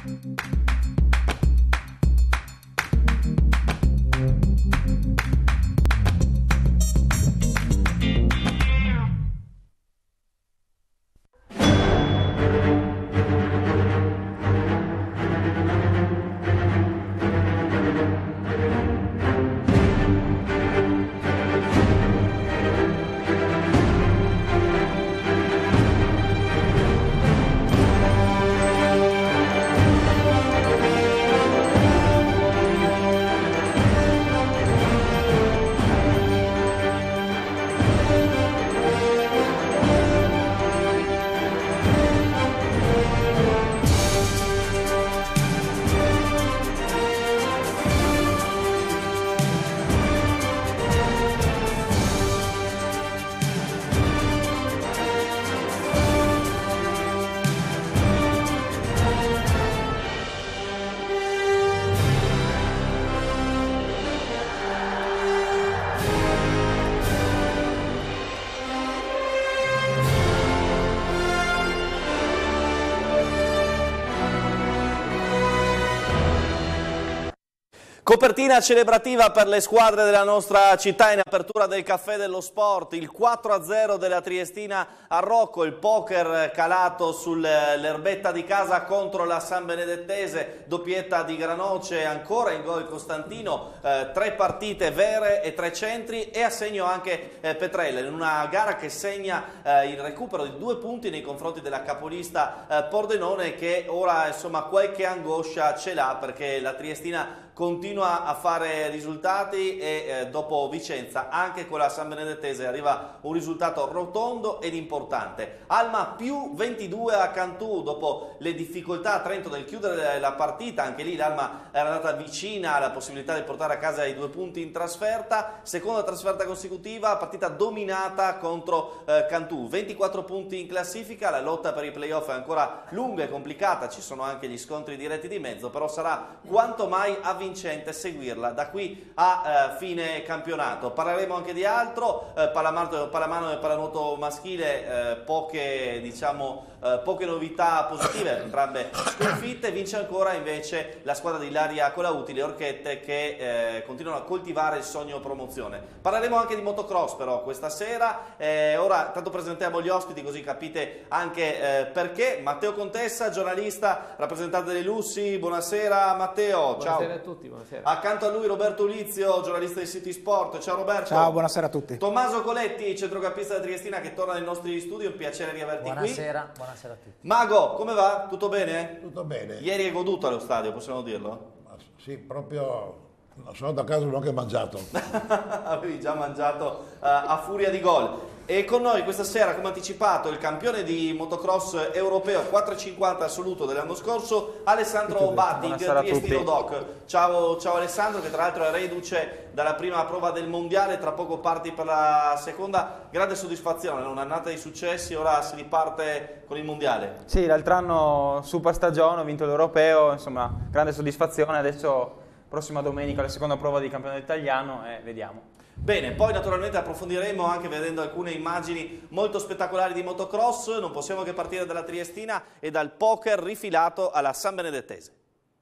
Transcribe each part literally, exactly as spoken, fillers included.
Copertina celebrativa per le squadre della nostra città in apertura del Caffè dello Sport, il quattro a zero della Triestina a Rocco, il poker calato sull'erbetta di casa contro la San Benedettese, doppietta di Granoce, ancora in gol Costantino, eh, tre partite vere e tre centri e a segno anche eh, Petrella, in una gara che segna eh, il recupero di due punti nei confronti della capolista eh, Pordenone, che ora insomma qualche angoscia ce l'ha perché la Triestina continua a fare risultati e eh, dopo Vicenza anche con la San Benedettese arriva un risultato rotondo ed importante. Alma più ventidue a Cantù dopo le difficoltà a Trento nel chiudere la partita, anche lì l'Alma era andata vicina alla possibilità di portare a casa i due punti in trasferta, seconda trasferta consecutiva, partita dominata contro eh, Cantù, ventiquattro punti in classifica, la lotta per i playoff è ancora lunga e complicata, ci sono anche gli scontri diretti di mezzo, però sarà quanto mai avvincente vincente seguirla da qui a eh, fine campionato. Parleremo anche di altro, eh, pallamano, pallamano e pallanuoto maschile, eh, poche, diciamo, eh, poche novità positive, entrambe sconfitte. Vince ancora invece la squadra di Ilaria Colauti, le Orchette, che eh, continuano a coltivare il sogno promozione. Parleremo anche di motocross però questa sera, eh, ora tanto presentiamo gli ospiti così capite anche eh, perché. Matteo Contessa, giornalista, rappresentante dei Lussi, buonasera Matteo. Buonasera ciao. a tutti. Buonasera. Accanto a lui Roberto Ulizio, giornalista di City Sport. Ciao Roberto. Ciao, buonasera a tutti. Tommaso Coletti, centrocampista della Triestina, che torna nei nostri studi, un piacere riaverti buonasera, qui. Buonasera a tutti. Mago, come va? Tutto bene? Tutto bene. Ieri hai goduto allo stadio, possiamo dirlo? Ma sì, proprio sono andato a casa e non ho anche mangiato. Avevi già mangiato uh, a furia di gol. E con noi questa sera, come anticipato, il campione di motocross europeo quattro e cinquanta assoluto dell'anno scorso, Alessandro Battig, Triestino Doc. Ciao, ciao Alessandro, che tra l'altro è reduce dalla prima prova del mondiale, tra poco parti per la seconda. Grande soddisfazione, un'annata di successi, ora si riparte con il mondiale. Sì, l'altro anno super stagione, ho vinto l'europeo, insomma, grande soddisfazione. Adesso prossima domenica la seconda prova di campionato italiano e vediamo. Bene, poi naturalmente approfondiremo anche vedendo alcune immagini molto spettacolari di motocross. Non possiamo che partire dalla Triestina e dal poker rifilato alla San Benedettese.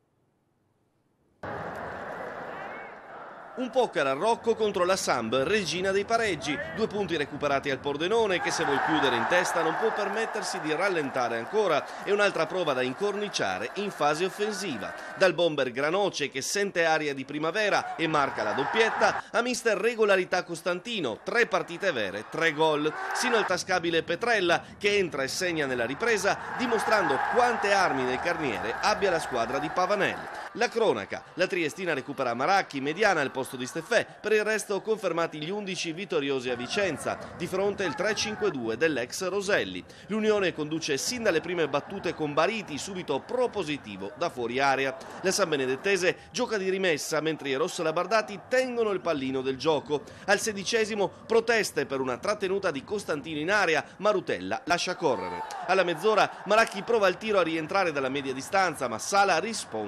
Un poker a Rocco contro la Samb, regina dei pareggi. Due punti recuperati al Pordenone che, se vuol chiudere in testa, non può permettersi di rallentare ancora. E un'altra prova da incorniciare in fase offensiva. Dal bomber Granoce, che sente aria di primavera e marca la doppietta, a mister regolarità Costantino. Tre partite vere, tre gol. Sino al tascabile Petrella, che entra e segna nella ripresa, dimostrando quante armi nel carniere abbia la squadra di Pavanelli. La cronaca: la Triestina recupera Maracchi, Mediana al posto di Steffè, per il resto confermati gli undici vittoriosi a Vicenza, di fronte il tre cinque due dell'ex Roselli. L'Unione conduce sin dalle prime battute con Bariti, subito propositivo da fuori area. La San Benedettese gioca di rimessa, mentre i rossolabardati tengono il pallino del gioco. Al sedicesimo proteste per una trattenuta di Costantino in area, ma Rutella lascia correre. Alla mezz'ora Maracchi prova il tiro a rientrare dalla media distanza, ma Sala risponde in due tempi.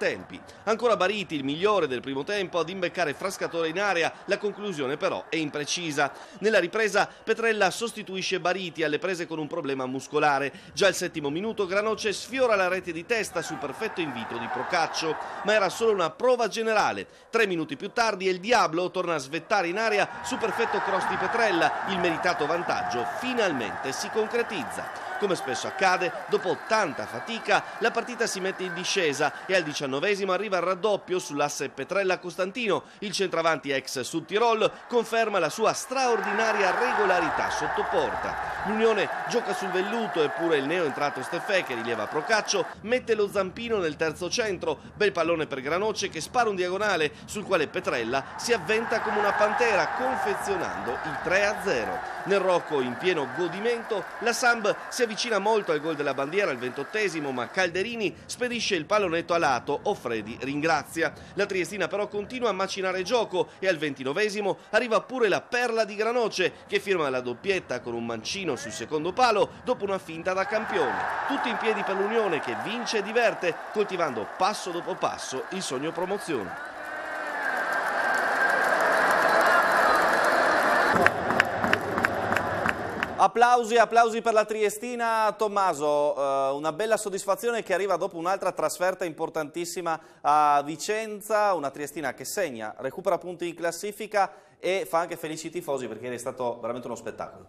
tempi. Ancora Bariti, il migliore del primo tempo, ad imbeccare Frascatore in area, la conclusione però è imprecisa. Nella ripresa Petrella sostituisce Bariti alle prese con un problema muscolare. Già al settimo minuto Granoce sfiora la rete di testa su perfetto invito di Procaccio, ma era solo una prova generale. Tre minuti più tardi il Diablo torna a svettare in area su perfetto cross di Petrella, il meritato vantaggio finalmente si concretizza. Come spesso accade, dopo tanta fatica, la partita si mette in discesa e al diciannovesimo arriva il raddoppio sull'asse Petrella-Costantino. Il centravanti ex Sud Tirol conferma la sua straordinaria regolarità sotto porta. L'Unione gioca sul velluto, eppure il neo entrato Steffè, che rileva Procaccio, mette lo zampino nel terzo centro. Bel pallone per Granoce che spara un diagonale sul quale Petrella si avventa come una pantera, confezionando il tre a zero. Nel Rocco, in pieno godimento, la Samb si avvicina molto al gol della bandiera al ventottesimo, ma Calderini spedisce il pallonetto a lato. Offredi ringrazia. La Triestina però continua a macinare gioco e al ventinovesimo arriva pure la perla di Granoce, che firma la doppietta con un mancino sul secondo palo dopo una finta da campione. Tutti in piedi per l'Unione, che vince e diverte, coltivando passo dopo passo il sogno promozione. Applausi, applausi per la Triestina. Tommaso, eh, una bella soddisfazione che arriva dopo un'altra trasferta importantissima a Vicenza, una Triestina che segna, recupera punti in classifica e fa anche felici i tifosi, perché è stato veramente uno spettacolo.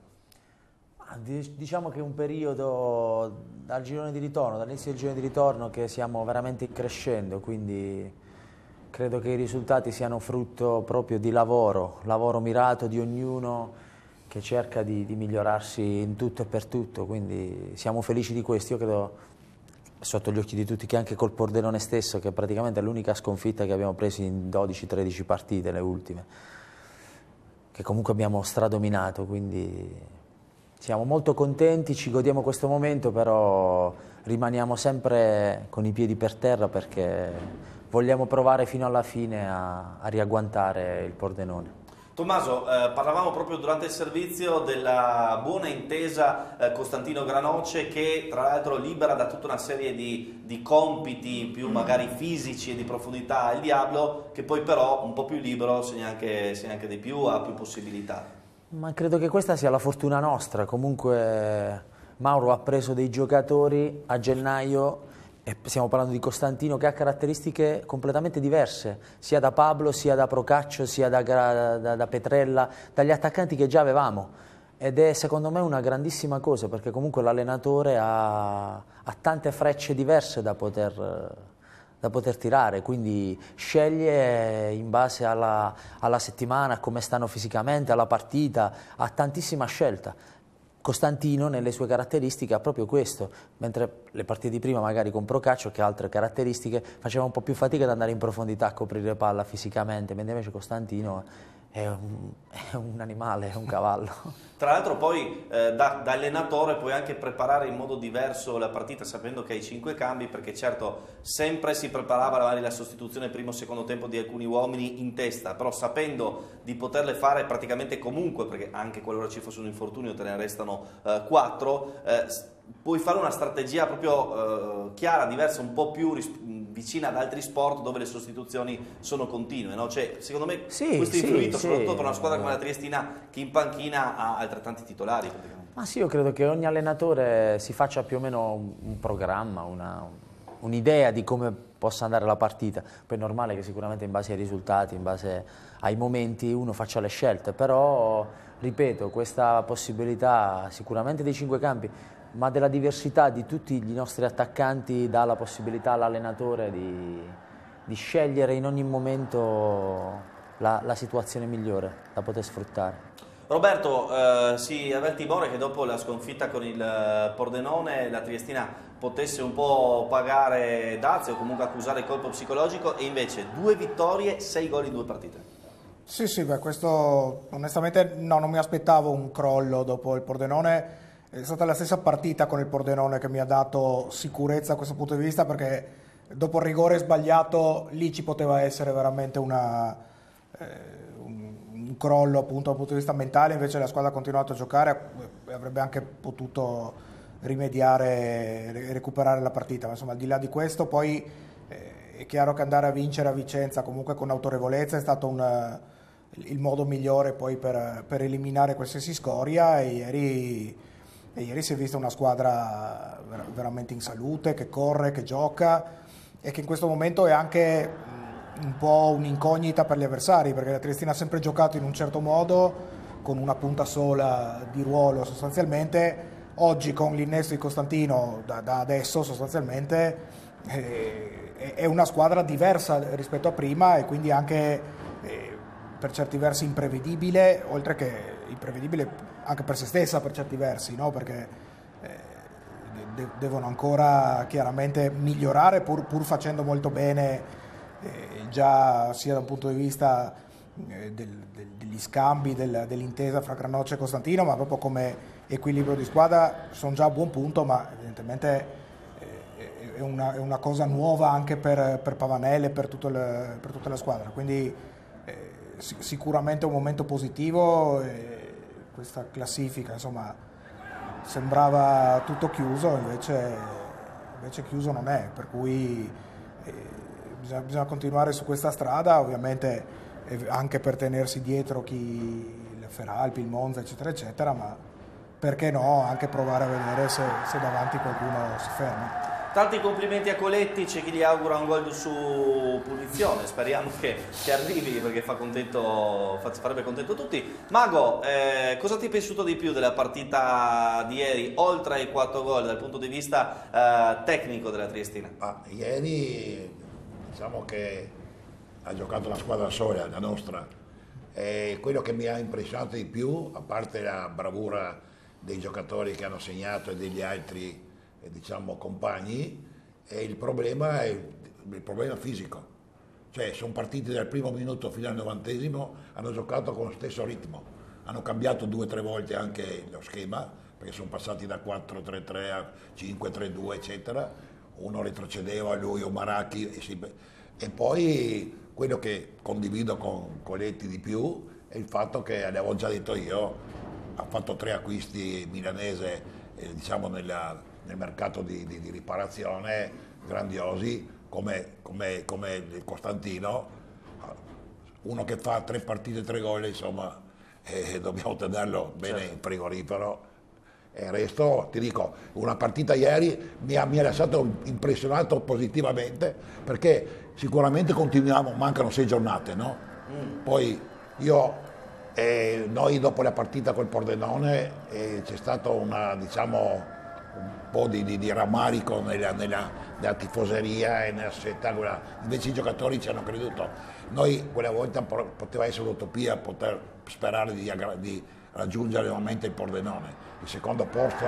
Diciamo che è un periodo dal girone di ritorno, dall'inizio del girone di ritorno, che stiamo veramente crescendo, quindi credo che i risultati siano frutto proprio di lavoro, lavoro mirato di ognuno che cerca di, di migliorarsi in tutto e per tutto, quindi siamo felici di questo. Io credo, sotto gli occhi di tutti, che anche col Pordenone stesso, che praticamente è l'unica sconfitta che abbiamo preso in dodici tredici partite, le ultime, che comunque abbiamo stradominato, quindi siamo molto contenti, ci godiamo questo momento, però rimaniamo sempre con i piedi per terra, perché vogliamo provare fino alla fine a, a riagguantare il Pordenone. Tommaso, eh, parlavamo proprio durante il servizio della buona intesa eh, Costantino-Granoce, che tra l'altro libera da tutta una serie di, di compiti più magari fisici e di profondità il Diablo, che poi però un po' più libero segna anche, segna anche di più, ha più possibilità. Ma credo che questa sia la fortuna nostra. Comunque Mauro ha preso dei giocatori a gennaio, e stiamo parlando di Costantino, che ha caratteristiche completamente diverse, sia da Pablo, sia da Procaccio, sia da, da, da Petrella, dagli attaccanti che già avevamo. Ed è secondo me una grandissima cosa, perché comunque l'allenatore ha, ha tante frecce diverse da poter, da poter tirare, quindi sceglie in base alla, alla settimana, a come stanno fisicamente, alla partita, ha tantissima scelta. Costantino nelle sue caratteristiche ha proprio questo, mentre le partite di prima magari con Procaccio, che ha altre caratteristiche, faceva un po' più fatica ad andare in profondità a coprire palla fisicamente, mentre invece Costantino è un, è un animale, è un cavallo. Tra l'altro poi eh, da, da allenatore puoi anche preparare in modo diverso la partita, sapendo che hai cinque cambi, perché certo sempre si preparava magari la sostituzione primo o secondo tempo di alcuni uomini in testa, però sapendo di poterle fare praticamente comunque, perché anche qualora ci fosse un infortunio te ne restano eh, quattro, eh, puoi fare una strategia proprio eh, chiara, diversa, un po' più vicina ad altri sport dove le sostituzioni sono continue, no? Cioè, secondo me sì, questo è sì, influito sì, soprattutto per una squadra come la Triestina, che in panchina ha altrettanti titolari. Ma sì, io credo che ogni allenatore si faccia più o meno un, un programma, un'idea di come possa andare la partita. Poi è normale che sicuramente in base ai risultati, in base ai momenti, uno faccia le scelte, però ripeto, questa possibilità sicuramente dei cinque campi, ma della diversità di tutti i nostri attaccanti, dà la possibilità all'allenatore di, di scegliere in ogni momento la, la situazione migliore da poter sfruttare. Roberto, eh, si aveva il timore che dopo la sconfitta con il Pordenone la Triestina potesse un po' pagare dazio o comunque accusare il colpo psicologico, e invece due vittorie, sei gol in due partite. Sì, sì, beh, questo onestamente no, non mi aspettavo un crollo dopo il Pordenone. È stata la stessa partita con il Pordenone che mi ha dato sicurezza da questo punto di vista, perché dopo il rigore sbagliato lì ci poteva essere veramente una, eh, un, un crollo appunto dal punto di vista mentale. Invece la squadra ha continuato a giocare e avrebbe anche potuto rimediare e recuperare la partita, ma insomma al di là di questo poi eh, è chiaro che andare a vincere a Vicenza comunque con autorevolezza è stato un, il modo migliore poi per, per eliminare qualsiasi scoria, e ieri, e ieri si è vista una squadra veramente in salute, che corre, che gioca, e che in questo momento è anche un po' un'incognita per gli avversari, perché la Triestina ha sempre giocato in un certo modo, con una punta sola di ruolo sostanzialmente. Oggi con l'innesto di Costantino da, da adesso sostanzialmente eh, è una squadra diversa rispetto a prima, e quindi anche eh, per certi versi imprevedibile, oltre che imprevedibile anche per se stessa per certi versi, no? Perché eh, de- devono ancora chiaramente migliorare, pur, pur facendo molto bene eh, già sia da un punto di vista eh, del, del, degli scambi, del, dell'intesa fra Granocchia e Costantino, ma proprio come equilibrio di squadra sono già a buon punto, ma evidentemente eh, è, una, è una cosa nuova anche per, per Pavanelli e per, tutto le, per tutta la squadra, quindi eh, sicuramente un momento positivo. eh, questa classifica insomma sembrava tutto chiuso, invece, invece chiuso non è, per cui eh, bisogna, bisogna continuare su questa strada, ovviamente eh, anche per tenersi dietro chi il Feralpi, il Monza eccetera eccetera, ma perché no anche provare a vedere se, se davanti qualcuno si ferma. Tanti complimenti a Coletti, c'è chi gli augura un gol su punizione, speriamo che, che arrivi, perché fa contento, fa, farebbe contento tutti. Mago, eh, cosa ti è piaciuto di più della partita di ieri, oltre ai quattro gol, dal punto di vista eh, tecnico della Triestina? Ah, ieri diciamo che ha giocato la squadra sola, la nostra, e quello che mi ha impressionato di più, a parte la bravura dei giocatori che hanno segnato e degli altri diciamo compagni, e il problema è il problema fisico, cioè sono partiti dal primo minuto fino al novantesimo, hanno giocato con lo stesso ritmo, hanno cambiato due o tre volte anche lo schema, perché sono passati da quattro tre tre a cinque tre due eccetera, uno retrocedeva, lui o Maracchi, e, si, e poi quello che condivido con Coletti di più è il fatto che, l'avevo già detto io, ha fatto tre acquisti milanese eh, diciamo nella nel mercato di, di, di riparazione grandiosi, come, come, come il Costantino, uno che fa tre partite tre gol, insomma eh, dobbiamo tenerlo bene certo in frigorifero. E il resto, ti dico, una partita ieri mi ha, mi ha lasciato impressionato positivamente, perché sicuramente continuiamo, mancano sei giornate, no? Mm. Poi io, eh, noi dopo la partita col Pordenone eh, c'è stato una, diciamo, un po' di, di, di rammarico nella, nella, nella tifoseria e nella società, invece i giocatori ci hanno creduto. Noi quella volta poteva essere un'utopia poter sperare di, di raggiungere nuovamente il Pordenone. Il secondo posto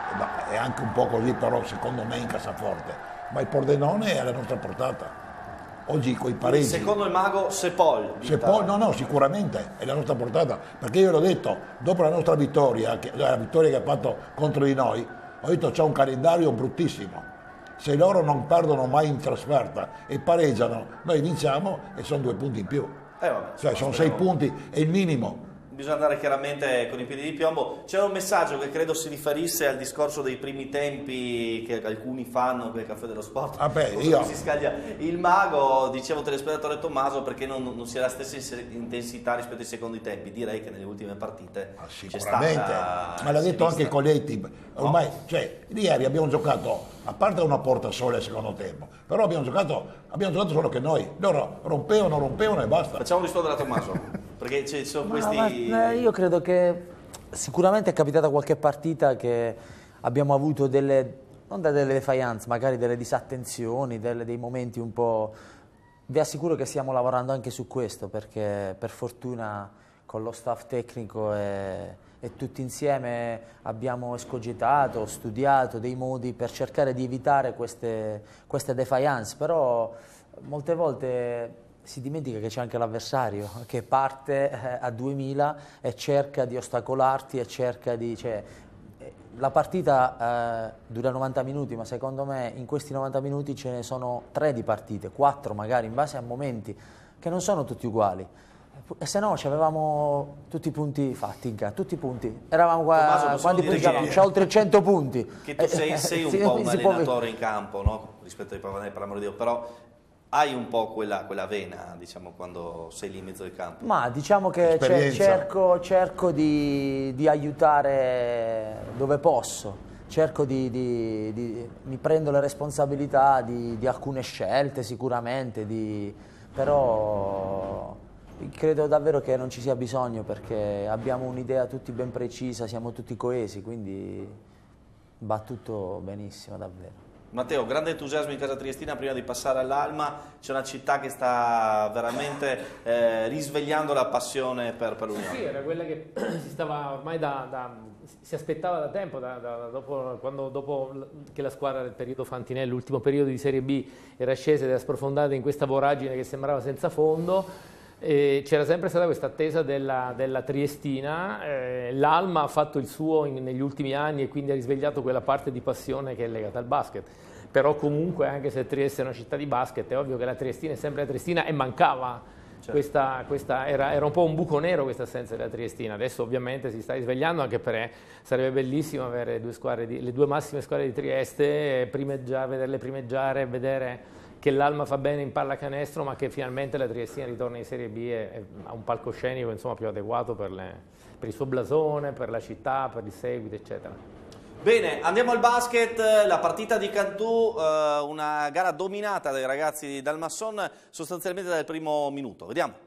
è anche un po' così, però secondo me in cassaforte, ma il Pordenone è alla nostra portata. Oggi coi pareggi. Secondo il Mago Sepol. Sepol, no, no, sicuramente è la nostra portata, perché io l'ho detto, dopo la nostra vittoria, che, la vittoria che ha fatto contro di noi, ho detto c'è un calendario bruttissimo. Se loro non perdono mai in trasferta e pareggiano, noi vinciamo e sono due punti in più. Eh vabbè, cioè sono sei punti, è il minimo. Bisogna andare chiaramente con i piedi di piombo. C'era un messaggio che credo si riferisse al discorso dei primi tempi che alcuni fanno per il Caffè dello Sport. Ah beh, io... Si scaglia il Mago, dicevo telespettatore Tommaso, perché non, non si ha la stessa intensità rispetto ai secondi tempi. Direi che nelle ultime partite ah, c'è stata, ma l'ha detto anche Coletti. Ormai, no. cioè, ieri abbiamo giocato, a parte una porta sola al secondo tempo, però abbiamo giocato, abbiamo giocato solo che noi. Loro rompevano, rompevano e basta. Facciamo rispondere a Tommaso. Perché ci sono ma, questi... ma, io credo che sicuramente è capitata qualche partita che abbiamo avuto delle, non delle defiance, magari delle disattenzioni, delle, dei momenti un po'... Vi assicuro che stiamo lavorando anche su questo, perché per fortuna con lo staff tecnico e, e tutti insieme abbiamo escogitato, studiato dei modi per cercare di evitare queste, queste defiance, però molte volte... si dimentica che c'è anche l'avversario che parte eh, a duemila e cerca di ostacolarti e cerca di... Cioè, la partita eh, dura novanta minuti, ma secondo me in questi novanta minuti ce ne sono tre di partite, quattro magari, in base a momenti che non sono tutti uguali. E se no avevamo tutti i punti fatti in casa, tutti i punti. Eravamo qua, Tommaso, quanti punti avevamo? C'è oltre cento punti. Che tu sei, sei un si, po' un si allenatore può... in campo, no? Rispetto ai Pavanelli, per l'amore di Dio, però hai un po' quella, quella vena, diciamo, quando sei lì in mezzo al campo? Ma diciamo che ce- cerco, cerco di, di aiutare dove posso, cerco di, di, di mi prendo le responsabilità di, di alcune scelte sicuramente, di, però credo davvero che non ci sia bisogno perché abbiamo un'idea tutti ben precisa, siamo tutti coesi, quindi va tutto benissimo davvero. Matteo, grande entusiasmo in casa triestina prima di passare all'Alma, c'è una città che sta veramente eh, risvegliando la passione per, per l'Unione. Sì, era quella che si stava ormai da, da si aspettava da tempo, da, da, dopo, quando, dopo che la squadra del periodo Fantinelli, l'ultimo periodo di Serie B, era scesa ed era sprofondata in questa voragine che sembrava senza fondo. C'era sempre stata questa attesa della, della Triestina, eh, l'Alma ha fatto il suo in, negli ultimi anni e quindi ha risvegliato quella parte di passione che è legata al basket, però comunque anche se Trieste è una città di basket è ovvio che la Triestina è sempre la Triestina e mancava, certo. questa, questa, era, era un po' un buco nero questa assenza della Triestina, adesso ovviamente si sta risvegliando anche perché sarebbe bellissimo avere due squadre di, le due massime squadre di Trieste, primeggiare, vederle primeggiare, vedere che l'Alma fa bene in pallacanestro ma che finalmente la Triestina ritorna in Serie B e ha un palcoscenico insomma, più adeguato per, le, per il suo blasone, per la città, per il seguito eccetera. Bene, andiamo al basket, la partita di Cantù, eh, una gara dominata dai ragazzi di Dalmasson sostanzialmente dal primo minuto, vediamo.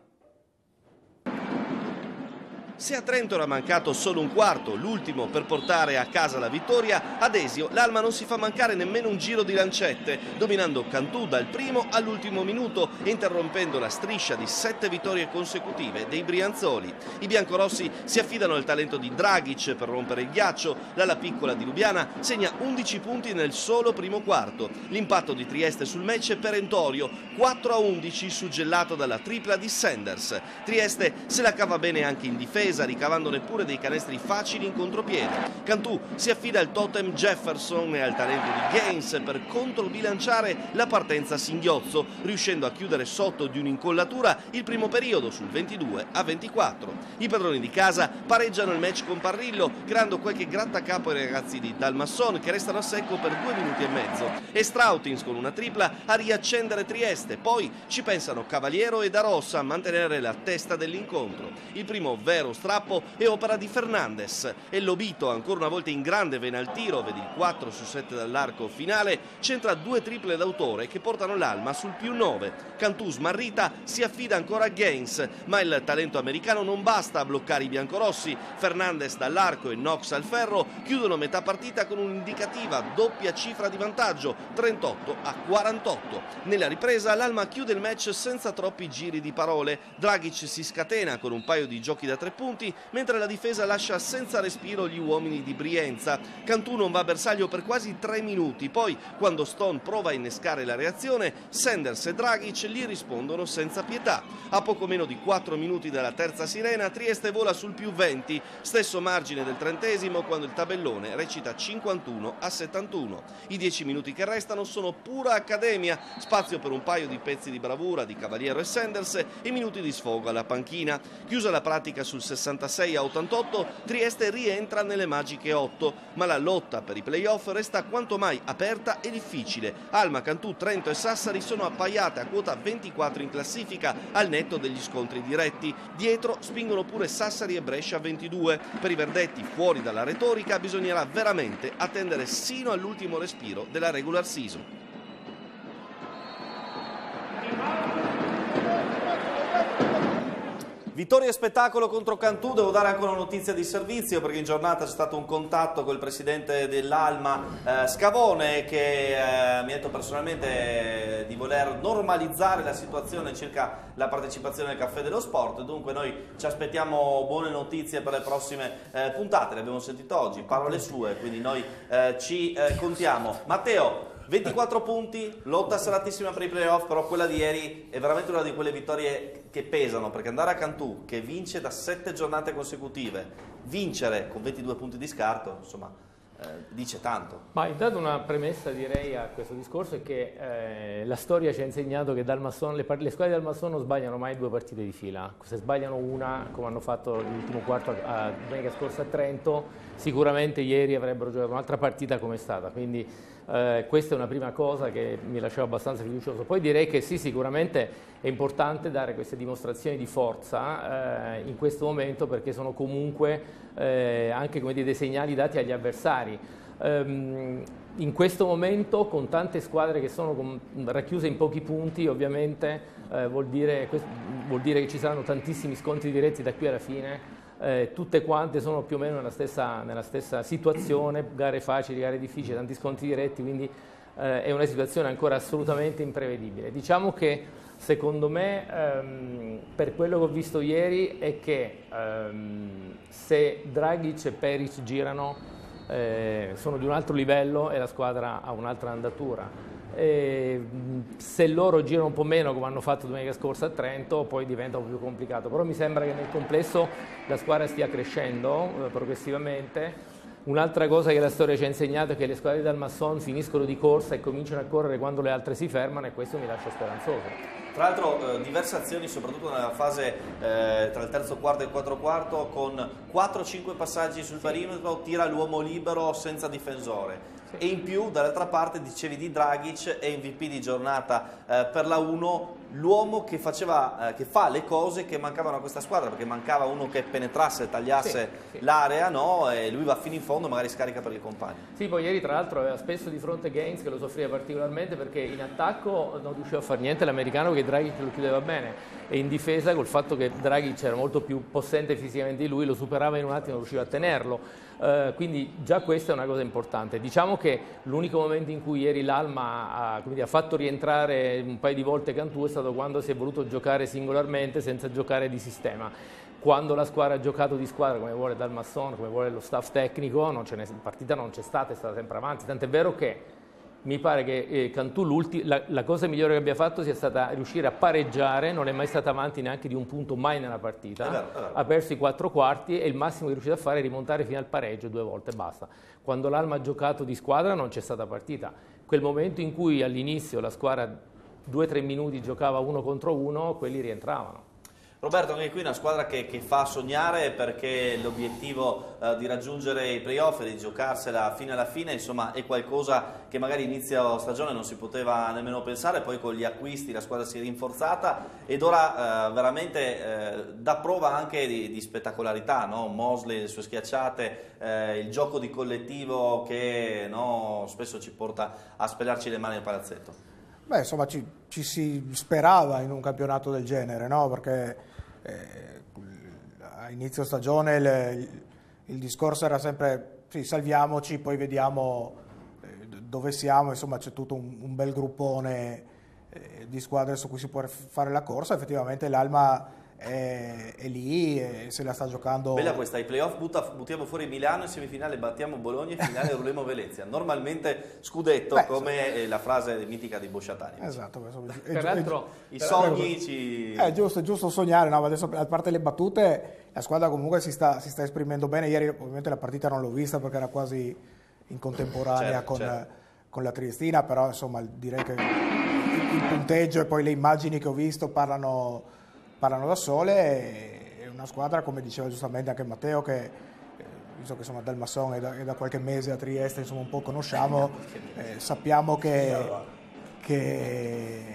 Se a Trento era mancato solo un quarto, l'ultimo per portare a casa la vittoria, ad Esio l'Alma non si fa mancare nemmeno un giro di lancette, dominando Cantù dal primo all'ultimo minuto e interrompendo la striscia di sette vittorie consecutive dei Brianzoli. I biancorossi si affidano al talento di Dragic per rompere il ghiaccio, l'ala piccola di Lubiana segna undici punti nel solo primo quarto. L'impatto di Trieste sul match è perentorio, quattro a undici suggellato dalla tripla di Sanders. Trieste se la cava bene anche in difesa, ricavando neppure dei canestri facili in contropiede. Cantù si affida al totem Jefferson e al talento di Gaines per controbilanciare la partenza a singhiozzo, riuscendo a chiudere sotto di un'incollatura il primo periodo sul ventidue a ventiquattro. I padroni di casa pareggiano il match con Parrillo, creando qualche grattacapo ai ragazzi di Dalmasson che restano a secco per due minuti e mezzo, e Strautins con una tripla a riaccendere Trieste. Poi ci pensano Cavaliero e Da Rossa a mantenere la testa dell'incontro. Il primo vero strappo è opera di Fernandez e Lobito, ancora una volta in grande vena al tiro, vedi il quattro su sette dall'arco finale, centra due triple d'autore che portano l'Alma sul più nove. Cantù smarrita si affida ancora a Gaines, ma il talento americano non basta a bloccare i biancorossi. Fernandez dall'arco e Knox al ferro chiudono metà partita con un'indicativa doppia cifra di vantaggio, trentotto a quarantotto. Nella ripresa l'Alma chiude il match senza troppi giri di parole. Dragic si scatena con un paio di giochi da tre punti, mentre la difesa lascia senza respiro gli uomini di Brienza. Cantù non va a bersaglio per quasi tre minuti, poi quando Stone prova a innescare la reazione, Sanders e Dragic gli rispondono senza pietà. A poco meno di quattro minuti dalla terza sirena, Trieste vola sul più venti, stesso margine del trentesimo quando il tabellone recita cinquantuno a settantuno. I dieci minuti che restano sono pura accademia, spazio per un paio di pezzi di bravura di Cavaliero e Sanders e minuti di sfogo alla panchina. Chiusa la pratica sul sessantasei a ottantotto, Trieste rientra nelle magiche otto, ma la lotta per i playoff resta quanto mai aperta e difficile. Alma, Cantù, Trento e Sassari sono appaiate a quota ventiquattro in classifica al netto degli scontri diretti. Dietro spingono pure Sassari e Brescia a ventidue. Per i verdetti, fuori dalla retorica, bisognerà veramente attendere sino all'ultimo respiro della regular season. Vittoria e spettacolo contro Cantù. Devo dare anche una notizia di servizio perché in giornata c'è stato un contatto col presidente dell'Alma eh, Scavone che eh, mi ha detto personalmente di voler normalizzare la situazione circa la partecipazione al Caffè dello Sport, dunque noi ci aspettiamo buone notizie per le prossime eh, puntate, le abbiamo sentito oggi, parole sue, quindi noi eh, ci eh, contiamo. Matteo, ventiquattro punti, lotta salatissima per i playoff, però quella di ieri è veramente una di quelle vittorie che pesano, perché andare a Cantù, che vince da sette giornate consecutive, vincere con ventidue punti di scarto, insomma, eh, dice tanto. Ma intanto una premessa direi a questo discorso è che eh, la storia ci ha insegnato che Dalmasson, le, le squadre di Dalmasson non sbagliano mai due partite di fila, se sbagliano una, come hanno fatto l'ultimo quarto a, a domenica scorsa a Trento, sicuramente ieri avrebbero giocato un'altra partita come è stata, quindi Eh, questa è una prima cosa che mi lasciava abbastanza fiducioso. Poi direi che sì, sicuramente è importante dare queste dimostrazioni di forza eh, in questo momento, perché sono comunque eh, anche, come dire, dei segnali dati agli avversari. Um, in questo momento, con tante squadre che sono con, racchiuse in pochi punti, ovviamente eh, vuol dire, questo, vuol dire che ci saranno tantissimi scontri diretti da qui alla fine. Eh, tutte quante sono più o meno nella stessa, nella stessa situazione, gare facili, gare difficili, tanti scontri diretti, quindi eh, è una situazione ancora assolutamente imprevedibile. Diciamo che secondo me, ehm, per quello che ho visto ieri, è che ehm, se Dragic e Peric girano eh, sono di un altro livello e la squadra ha un'altra andatura. E se loro girano un po' meno, come hanno fatto domenica scorsa a Trento, poi diventa un po' più complicato. Però mi sembra che nel complesso la squadra stia crescendo eh, progressivamente. Un'altra cosa che la storia ci ha insegnato è che le squadre di Dalmasson finiscono di corsa e cominciano a correre quando le altre si fermano, e questo mi lascia speranzoso. Tra l'altro eh, diverse azioni, soprattutto nella fase eh, tra il terzo quarto e il quarto quarto, con quattro cinque passaggi sul perimetro, tira l'uomo libero senza difensore. E in più, dall'altra parte, dicevi di Dragic, è M V P di giornata eh, per la uno, l'uomo che, faceva, eh, che fa le cose che mancavano a questa squadra, perché mancava uno che penetrasse, tagliasse sì, sì. l'area, no? E lui va fino in fondo, magari scarica per il compagno. Sì, poi ieri tra l'altro aveva spesso di fronte Gaines, che lo soffriva particolarmente, perché in attacco non riusciva a fare niente l'americano, che Dragic lo chiudeva bene, e in difesa, col fatto che Dragic era molto più possente fisicamente di lui, lo superava in un attimo, non riusciva a tenerlo. Uh, quindi già questa è una cosa importante. Diciamo che l'unico momento in cui ieri l'Alma ha, quindi, ha fatto rientrare un paio di volte Cantù è stato quando si è voluto giocare singolarmente senza giocare di sistema. Quando la squadra ha giocato di squadra, come vuole Dalmasson, come vuole lo staff tecnico, non ce n'è, partita non c'è stata, è stata sempre avanti, tant'è vero che mi pare che eh, Cantù la, la cosa migliore che abbia fatto sia stata riuscire a pareggiare, non è mai stata avanti neanche di un punto mai nella partita, è vero, è vero. Ha perso i quattro quarti e il massimo che è riuscito a fare è rimontare fino al pareggio due volte e basta. Quando l'Alma ha giocato di squadra non c'è stata partita. Quel momento in cui all'inizio la squadra due tre minuti giocava uno contro uno, quelli rientravano. Roberto, anche qui una squadra che, che fa sognare, perché l'obiettivo eh, di raggiungere i playoff e di giocarsela fino alla fine, insomma, è qualcosa che magari inizio stagione non si poteva nemmeno pensare. Poi con gli acquisti la squadra si è rinforzata ed ora eh, veramente eh, dà prova anche di, di spettacolarità, no? Mosley, le sue schiacciate, eh, il gioco di collettivo che, no, spesso ci porta a spelarci le mani nel palazzetto. Beh, insomma, ci, ci si sperava in un campionato del genere, no? Perché eh, a inizio stagione il, il discorso era sempre sì, salviamoci, poi vediamo eh, dove siamo. Insomma, c'è tutto un, un bel gruppone eh, di squadre su cui si può fare la corsa. Effettivamente l'Alma è, è lì e se la sta giocando. Bella questa, ai playoff butta, buttiamo fuori Milano, in semifinale battiamo Bologna, in finale rulemo Venezia. Normalmente scudetto. Beh, come sì. La frase mitica di Bosciatani. Esatto, peraltro i sogni ci... È giusto, è giusto sognare, no? Adesso, a parte le battute, la squadra comunque si sta, si sta esprimendo bene. Ieri ovviamente la partita non l'ho vista perché era quasi in contemporanea certo, con, certo. con la Triestina, però insomma direi che il, il punteggio e poi le immagini che ho visto parlano parlano da sole. È una squadra, come diceva giustamente anche Matteo, che visto che insomma Dalmasson è da, è da qualche mese a Trieste, insomma un po' conosciamo, eh, sappiamo che, che,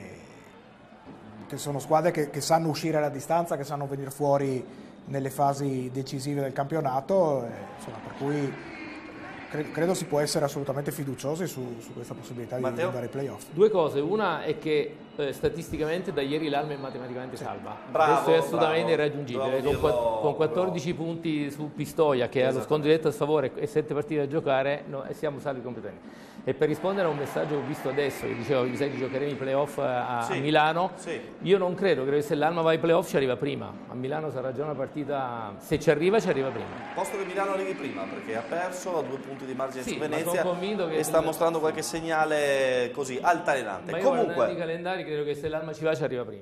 che sono squadre che, che sanno uscire alla distanza, che sanno venire fuori nelle fasi decisive del campionato, eh, insomma, per cui credo, credo si può essere assolutamente fiduciosi su, su questa possibilità Matteo? di andare ai playoff. Due cose, una è che eh, statisticamente da ieri l'Alma è matematicamente sì. salva, bravo, adesso è assolutamente bravo. irraggiungibile, con, dirlo, con quattordici bravo. punti su Pistoia che ha lo scontro diretto a sfavore e sette partite da giocare, no, e siamo salvi completamente. E per rispondere a un messaggio che ho visto adesso, che diceva che sai, giocheremo i playoff a, sì. a Milano, sì. io non credo, credo che se l'Alma va ai playoff ci arriva prima, a Milano sarà già una partita, se ci arriva ci arriva prima. Posto che Milano arrivi prima, perché ha perso a due punti di margine sì, su Venezia che e sta mostrando qualche segnale così altalenante. Ma io comunque i calendari credo che se l'Alma ci va ci arriva prima.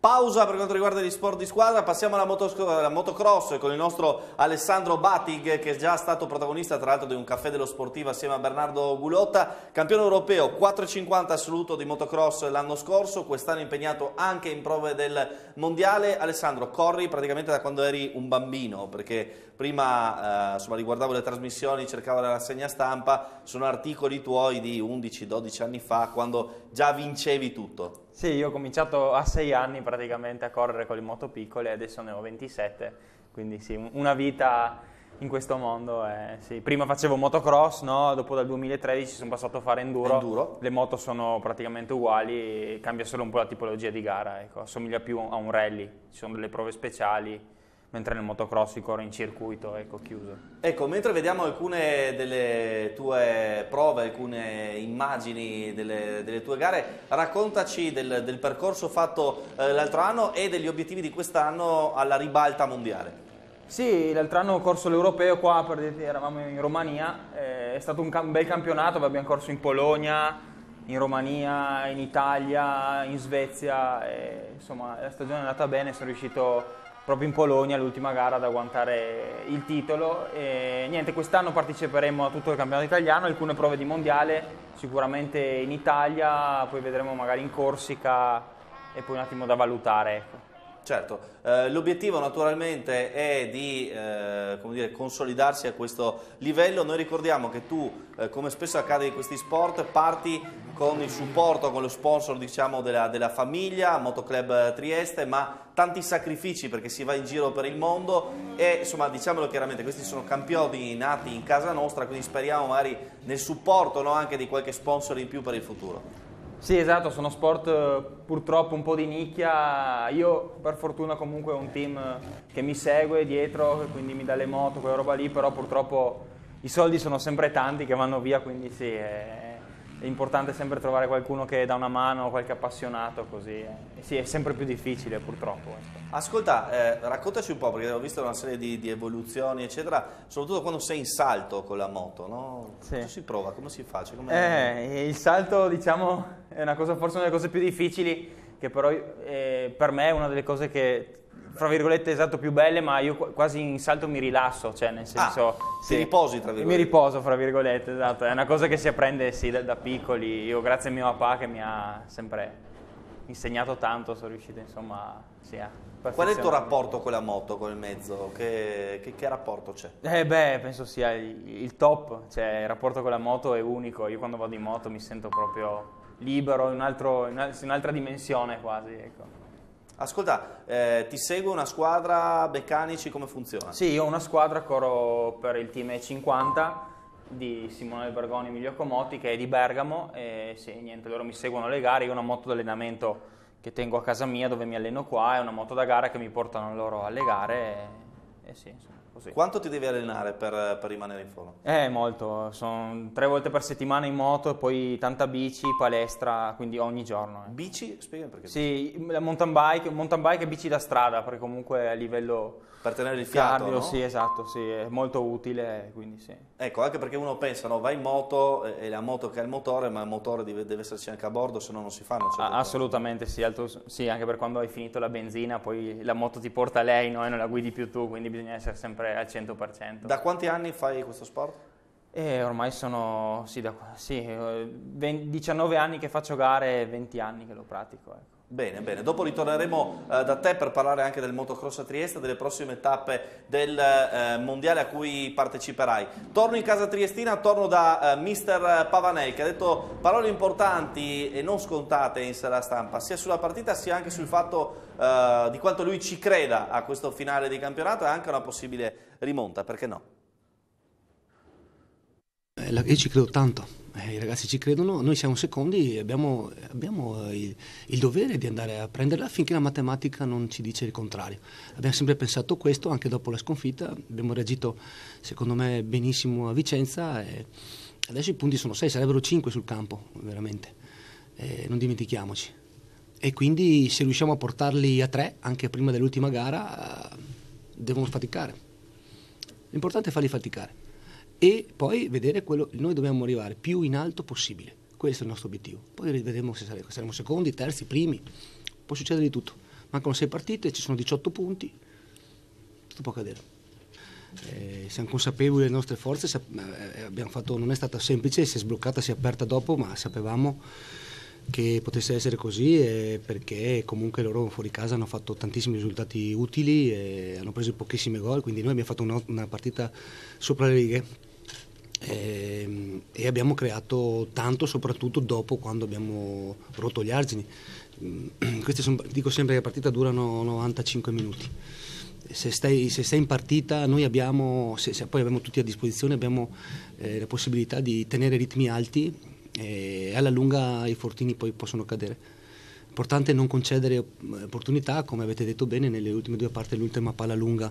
Pausa per quanto riguarda gli sport di squadra, passiamo alla, alla motocross con il nostro Alessandro Batig, che è già stato protagonista tra l'altro di un caffè dello sportivo assieme a Bernardo Gulotta, campione europeo quattro e cinquanta assoluto di motocross l'anno scorso, quest'anno impegnato anche in prove del mondiale. Alessandro, corri praticamente da quando eri un bambino, perché prima eh, insomma, riguardavo le trasmissioni, cercavo la rassegna stampa, sono articoli tuoi di undici dodici anni fa, quando già vincevi tutto. Sì, io ho cominciato a sei anni praticamente a correre con le moto piccole, adesso ne ho ventisette, quindi sì, una vita in questo mondo. Eh, sì. Prima facevo motocross, no? Dopo dal duemilatredici sono passato a fare enduro. enduro, le moto sono praticamente uguali, cambia solo un po' la tipologia di gara, ecco. Assomiglia più a un rally, ci sono delle prove speciali, mentre nel motocross si corre in circuito, ecco, chiuso. Ecco, mentre vediamo alcune delle tue prove, alcune immagini delle, delle tue gare, raccontaci del, del percorso fatto eh, l'altro anno e degli obiettivi di quest'anno alla ribalta mondiale. Sì, l'altro anno ho corso l'europeo qua, per dirti, eravamo in Romania, eh, è stato un, un bel campionato, abbiamo corso in Polonia, in Romania, in Italia, in Svezia, e, insomma la stagione è andata bene, sono riuscito proprio in Polonia, l'ultima gara, ad agguantare il titolo. E niente, quest'anno parteciperemo a tutto il campionato italiano, alcune prove di mondiale, sicuramente in Italia, poi vedremo magari in Corsica e poi un attimo da valutare, ecco. Certo, eh, l'obiettivo naturalmente è di eh, come dire, consolidarsi a questo livello. Noi ricordiamo che tu, eh, come spesso accade in questi sport, parti con il supporto, con lo sponsor diciamo, della, della famiglia, Motoclub Trieste, ma tanti sacrifici perché si va in giro per il mondo e insomma diciamolo chiaramente, questi sono campioni nati in casa nostra, quindi speriamo magari nel supporto, no, anche di qualche sponsor in più per il futuro. Sì, esatto, sono sport purtroppo un po' di nicchia. Io per fortuna comunque ho un team che mi segue dietro, quindi mi dà le moto, quella roba lì, però purtroppo i soldi sono sempre tanti che vanno via, quindi sì, è, è importante sempre trovare qualcuno che dà una mano, qualche appassionato, così. E sì, è sempre più difficile purtroppo. Ascolta, eh, raccontaci un po', perché ho visto una serie di, di evoluzioni, eccetera, soprattutto quando sei in salto con la moto, no? Sì. Come si prova? Come si fa? Cioè, eh, il salto, diciamo, è una cosa, forse una delle cose più difficili, che però eh, per me è una delle cose che, fra virgolette, esatto, più belle, ma io quasi in salto mi rilasso, cioè nel senso... Ah, sì, ti riposi, tra virgolette. Mi riposo, fra virgolette, esatto, è una cosa che si apprende sì da, da piccoli. Io grazie a mio papà che mi ha sempre insegnato tanto, sono riuscito insomma sì, a Qual è il tuo rapporto con la moto, con il mezzo? Che, che, che rapporto c'è? Eh beh, penso sia il, il top, cioè il rapporto con la moto è unico. Io quando vado in moto mi sento proprio libero, in, un altro, in un'altra dimensione quasi, ecco. Ascolta, eh, ti segue una squadra, meccanici, come funziona? Sì, io ho una squadra, corro per il team E cinquanta di Simone Bergoni e Emilio Comotti, che è di Bergamo, e sì, niente, loro mi seguono alle gare. Io ho una moto di allenamento che tengo a casa mia, dove mi alleno qua, è una moto da gara che mi portano loro alle gare, e, e sì, insomma, così. Quanto ti devi allenare per, per rimanere in forma? Eh, molto, sono tre volte per settimana in moto, e poi tanta bici, palestra, quindi ogni giorno. Eh. Bici? Spiegami perché. Sì, la mountain bike, mountain bike e bici da strada, perché comunque a livello... Per tenere il fiato, cardio, no? Sì, esatto, sì, è molto utile, quindi sì. Ecco, anche perché uno pensa, no, vai in moto, è la moto che ha il motore, ma il motore deve, deve esserci anche a bordo, se no non si fanno. Ah, assolutamente sì, alto, sì, anche per quando hai finito la benzina, poi la moto ti porta lei, no, e non la guidi più tu, quindi bisogna essere sempre al cento per cento. Da quanti anni fai questo sport? Eh, ormai sono, sì, da, sì, diciannove anni che faccio gare e venti anni che lo pratico, ecco. Bene, bene. Dopo ritorneremo eh, da te per parlare anche del motocross a Trieste, delle prossime tappe del eh, mondiale a cui parteciperai. Torno in casa triestina, torno da eh, mister Pavanel, che ha detto parole importanti e non scontate in sala stampa, sia sulla partita sia anche sul fatto eh, di quanto lui ci creda a questo finale di campionato e anche una possibile rimonta, perché no? Io ci credo tanto. Eh, I ragazzi ci credono, noi siamo secondi e abbiamo, abbiamo il, il dovere di andare a prenderla finché la matematica non ci dice il contrario. Abbiamo sempre pensato questo, anche dopo la sconfitta, abbiamo reagito secondo me benissimo a Vicenza e adesso i punti sono sei, sarebbero cinque sul campo, veramente, eh, non dimentichiamoci. E quindi se riusciamo a portarli a tre, anche prima dell'ultima gara, eh, devono faticare. L'importante è farli faticare. E poi vedere quello, noi dobbiamo arrivare più in alto possibile, questo è il nostro obiettivo. Poi vedremo se saremo secondi, terzi, primi, può succedere di tutto, mancano sei partite, ci sono diciotto punti, tutto può accadere. Eh, siamo consapevoli delle nostre forze, sap- eh, abbiamo fatto, non è stata semplice, si è sbloccata, si è aperta dopo, ma sapevamo che potesse essere così, eh, perché comunque loro fuori casa hanno fatto tantissimi risultati utili e hanno preso pochissimi gol, quindi noi abbiamo fatto una, una partita sopra le righe eh, e abbiamo creato tanto, soprattutto dopo, quando abbiamo rotto gli argini. Queste sono, dico sempre che le partite durano novantacinque minuti. Se stai, se stai in partita, noi abbiamo, se, se poi abbiamo tutti a disposizione, abbiamo eh, la possibilità di tenere ritmi alti e alla lunga i fortini poi possono cadere. Importante non concedere opportunità, come avete detto bene, nelle ultime due parti, l'ultima palla lunga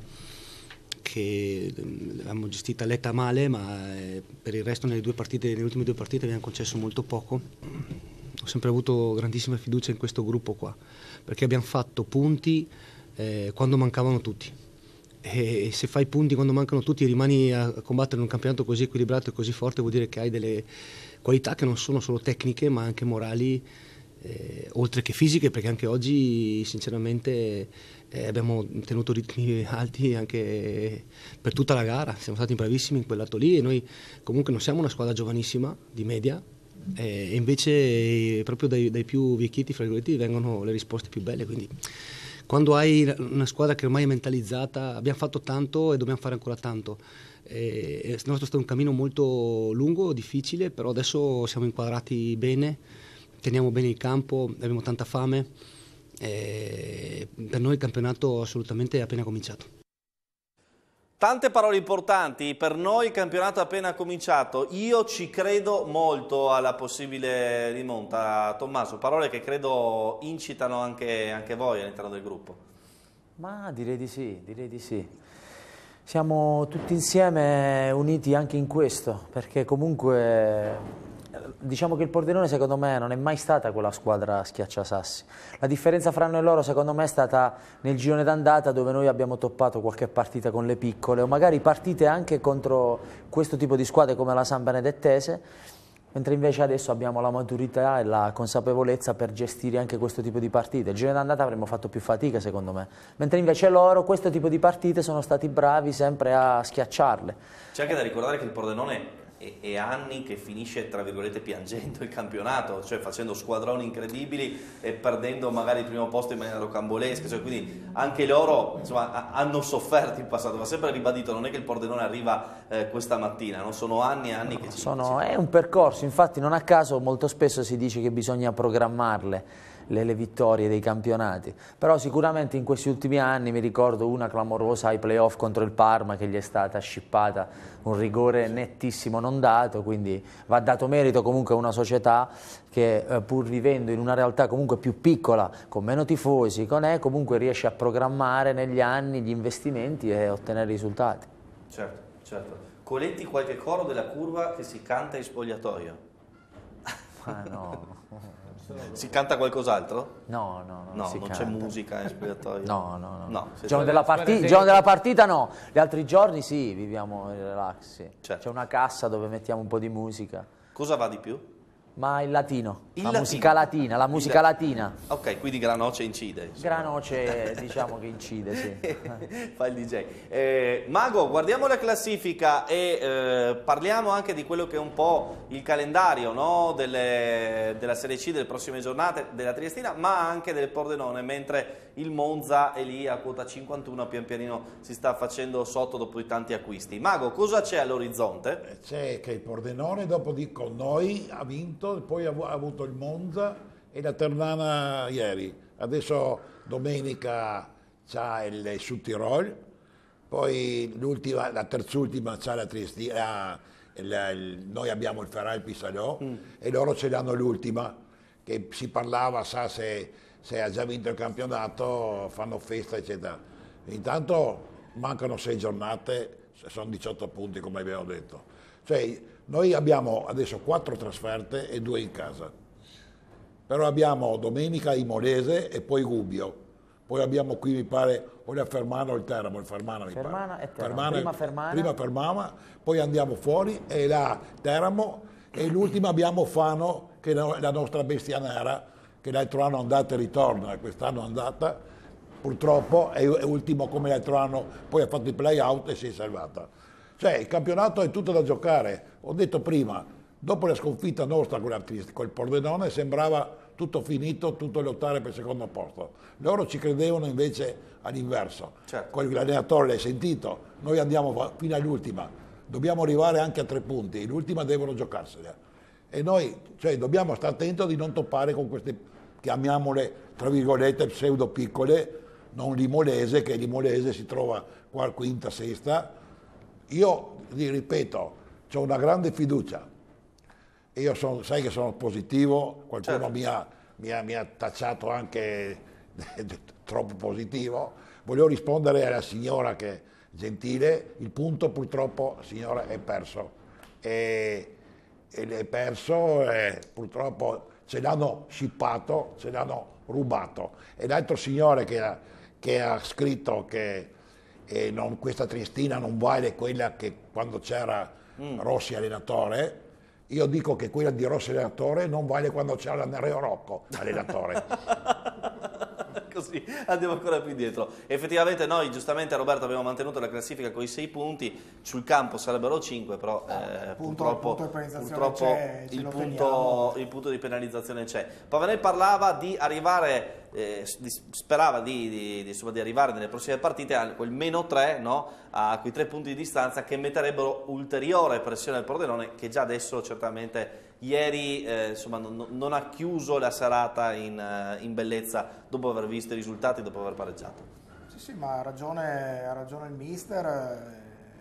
che abbiamo gestita letta male, ma eh, per il resto nelle, due partite, nelle ultime due partite abbiamo concesso molto poco. Ho sempre avuto grandissima fiducia in questo gruppo qua, perché abbiamo fatto punti Eh, quando mancavano tutti, e se fai punti quando mancano tutti e rimani a combattere un campionato così equilibrato e così forte, vuol dire che hai delle qualità che non sono solo tecniche ma anche morali, eh, oltre che fisiche, perché anche oggi sinceramente eh, abbiamo tenuto ritmi alti anche per tutta la gara, siamo stati bravissimi in quel lato lì e noi comunque non siamo una squadra giovanissima di media, e invece proprio dai, dai più vecchietti, fra virgolette, vengono le risposte più belle, quindi quando hai una squadra che ormai è mentalizzata, abbiamo fatto tanto e dobbiamo fare ancora tanto. E il nostro è stato un cammino molto lungo, difficile, però adesso siamo inquadrati bene, teniamo bene il campo, abbiamo tanta fame e per noi il campionato assolutamente è appena cominciato. Tante parole importanti, per noi il campionato è appena cominciato, io ci credo molto alla possibile rimonta. Tommaso, parole che credo incitano anche, anche voi all'interno del gruppo. Ma direi di sì, direi di sì. Siamo tutti insieme uniti anche in questo, perché comunque diciamo che il Pordenone secondo me non è mai stata quella squadra schiacciasassi. La differenza fra noi e loro secondo me è stata nel girone d'andata, dove noi abbiamo toppato qualche partita con le piccole o magari partite anche contro questo tipo di squadre come la San Benedettese, mentre invece adesso abbiamo la maturità e la consapevolezza per gestire anche questo tipo di partite. Il girone d'andata avremmo fatto più fatica secondo me, mentre invece loro questo tipo di partite sono stati bravi sempre a schiacciarle. C'è anche da ricordare che il Pordenone è anni che finisce, tra virgolette, piangendo il campionato, cioè facendo squadroni incredibili e perdendo magari il primo posto in maniera rocambolesca, cioè, quindi anche loro insomma, hanno sofferto in passato, va sempre ribadito, non è che il Pordenone arriva eh, questa mattina, no? Sono anni e anni no, che ci sono, ci è un percorso, infatti non a caso molto spesso si dice che bisogna programmarle le, le vittorie dei campionati, però sicuramente in questi ultimi anni mi ricordo una clamorosa ai playoff contro il Parma che gli è stata scippata, un rigore nettissimo non dato, quindi va dato merito comunque a una società che eh, pur vivendo in una realtà comunque più piccola, con meno tifosi, con è, comunque riesce a programmare negli anni gli investimenti e ottenere risultati. Certo, certo. Coletti, qualche coro della curva che si canta in spogliatoio? Ah, no. Si canta qualcos'altro? No, no, no, no si non canta. c'è musica in spogliatoio? No, no, no. no il, giorno della partita, il giorno della partita no, gli altri giorni sì, viviamo il relax, sì. Certo. C'è una cassa dove mettiamo un po' di musica. Cosa va di più? Ma il latino, il la latino. musica latina, la musica il latina. Ok, quindi Granoce incide. Insomma. Granoce diciamo che incide, sì. Fa il D J. Eh, Mago, guardiamo la classifica e eh, parliamo anche di quello che è un po' il calendario, no? delle, della Serie C, delle prossime giornate, della Triestina, ma anche del Pordenone, mentre il Monza è lì a quota cinquantuno, pian pianino si sta facendo sotto dopo i tanti acquisti. Mago, cosa c'è all'orizzonte? C'è che il Pordenone dopo di con noi ha vinto, poi ha avuto il Monza e la Ternana ieri. Adesso domenica c'ha il Sud Tirol, poi l'ultima, la terzultima c'ha la Triestina, il, il, noi abbiamo il Ferrari Pissalò mm. e loro ce l'hanno l'ultima, che si parlava, sa se, se ha già vinto il campionato, fanno festa eccetera. Intanto mancano sei giornate, sono diciotto punti come abbiamo detto. Cioè, noi abbiamo adesso quattro trasferte e due in casa, però abbiamo domenica Imolese e poi Gubbio, poi abbiamo qui mi pare o la Fermana o il Teramo, il Fermana mi Fermana pare. E Teramo. Fermana, prima Fermana. Prima Fermana, poi andiamo fuori e là Teramo e l'ultima abbiamo Fano che è la nostra bestia nera, che l'altro anno è andata e ritorna, quest'anno è andata, purtroppo è, è ultimo come l'altro anno, poi ha fatto i play-out e si è salvata. Cioè il campionato è tutto da giocare, ho detto prima, dopo la sconfitta nostra con il Pordenone sembrava tutto finito, tutto lottare per il secondo posto. Loro ci credevano invece all'inverso. Certo. Con l'allenatore l'hai sentito, noi andiamo fino all'ultima, dobbiamo arrivare anche a tre punti, l'ultima devono giocarsela. E noi cioè, dobbiamo stare attenti di non toppare con queste, chiamiamole, tra virgolette, pseudo piccole, non Limolese, che Limolese si trova qua al quinta, sesta. Io, vi ripeto, ho una grande fiducia. Io sono, sai che sono positivo, qualcuno certo. mi, ha, mi, ha, mi ha tacciato anche troppo positivo. Volevo rispondere alla signora che è gentile, il punto purtroppo, signora, è perso. E, e è perso, e purtroppo ce l'hanno scippato, ce l'hanno rubato. E l'altro signore che ha, che ha scritto che eh, non, questa Triestina non vale quella che quando c'era mm. Rossi allenatore, io dico che quella di Rossi allenatore non vale quando c'era Nereo Rocco allenatore. Così andiamo ancora più indietro. Effettivamente noi, giustamente Roberto, abbiamo mantenuto la classifica con i sei punti, sul campo sarebbero cinque, però eh, punto, purtroppo, punto purtroppo il, punto, il punto di penalizzazione c'è. Pavanel parlava di arrivare, eh, di, sperava di, di, di, insomma, di arrivare nelle prossime partite a quel meno tre, no? A quei tre punti di distanza che metterebbero ulteriore pressione al Pordenone, che già adesso certamente ieri eh, insomma, non, non ha chiuso la serata in, in bellezza dopo aver visto i risultati, dopo aver pareggiato. Sì, sì, ma ha ragione, ha ragione il mister,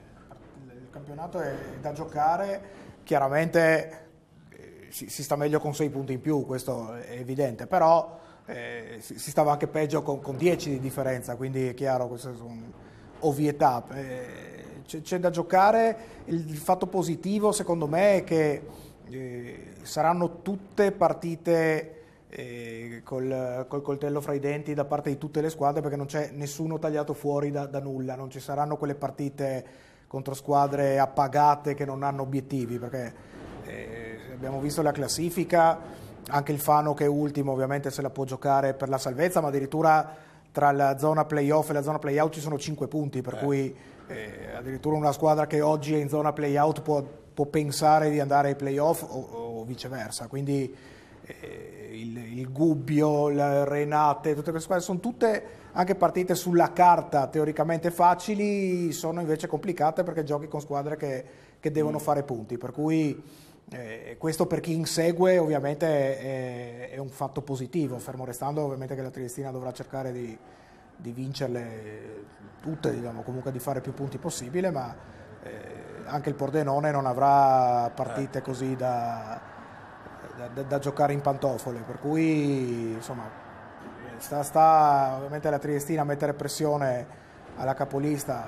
il campionato è da giocare, chiaramente eh, si, si sta meglio con sei punti in più, questo è evidente, però eh, si, si stava anche peggio con, con dieci di differenza, quindi è chiaro, queste sono ovvietà. Eh, c'è, c'è da giocare, il, il fatto positivo secondo me è che Eh, saranno tutte partite eh, col, col coltello fra i denti da parte di tutte le squadre, perché non c'è nessuno tagliato fuori da, da nulla, non ci saranno quelle partite contro squadre appagate che non hanno obiettivi, perché eh, abbiamo visto la classifica, anche il Fano che è ultimo ovviamente se la può giocare per la salvezza, ma addirittura tra la zona playoff e la zona playout ci sono cinque punti, per eh. cui eh, addirittura una squadra che oggi è in zona playout può può pensare di andare ai playoff o, o viceversa, quindi eh, il, il Gubbio, il Renate, tutte queste squadre sono tutte anche partite sulla carta teoricamente facili, sono invece complicate perché giochi con squadre che, che devono mm. fare punti, per cui eh, questo per chi insegue ovviamente è, è un fatto positivo, fermo restando ovviamente che la Triestina dovrà cercare di, di vincerle tutte, diciamo, comunque di fare più punti possibile, ma eh, anche il Pordenone non avrà partite così da, da, da giocare in pantofole, per cui insomma sta, sta ovviamente la Triestina a mettere pressione alla capolista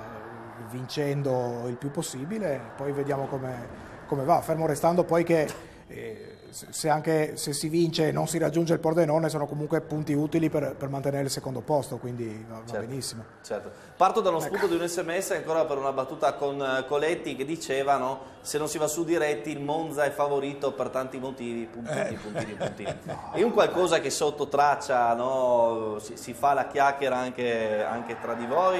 vincendo il più possibile, poi vediamo come, come va, fermo restando poi che eh, se anche se si vince e non si raggiunge il Pordenone sono comunque punti utili per, per mantenere il secondo posto, quindi va, certo, va benissimo. Certo. Parto da uno spunto ecco. di un sms ancora per una battuta con Coletti che diceva no, se non si va su diretti il Monza è favorito per tanti motivi, puntini, eh. puntini, puntini. È un qualcosa che sotto traccia no, si, si fa la chiacchiera anche, anche tra di voi,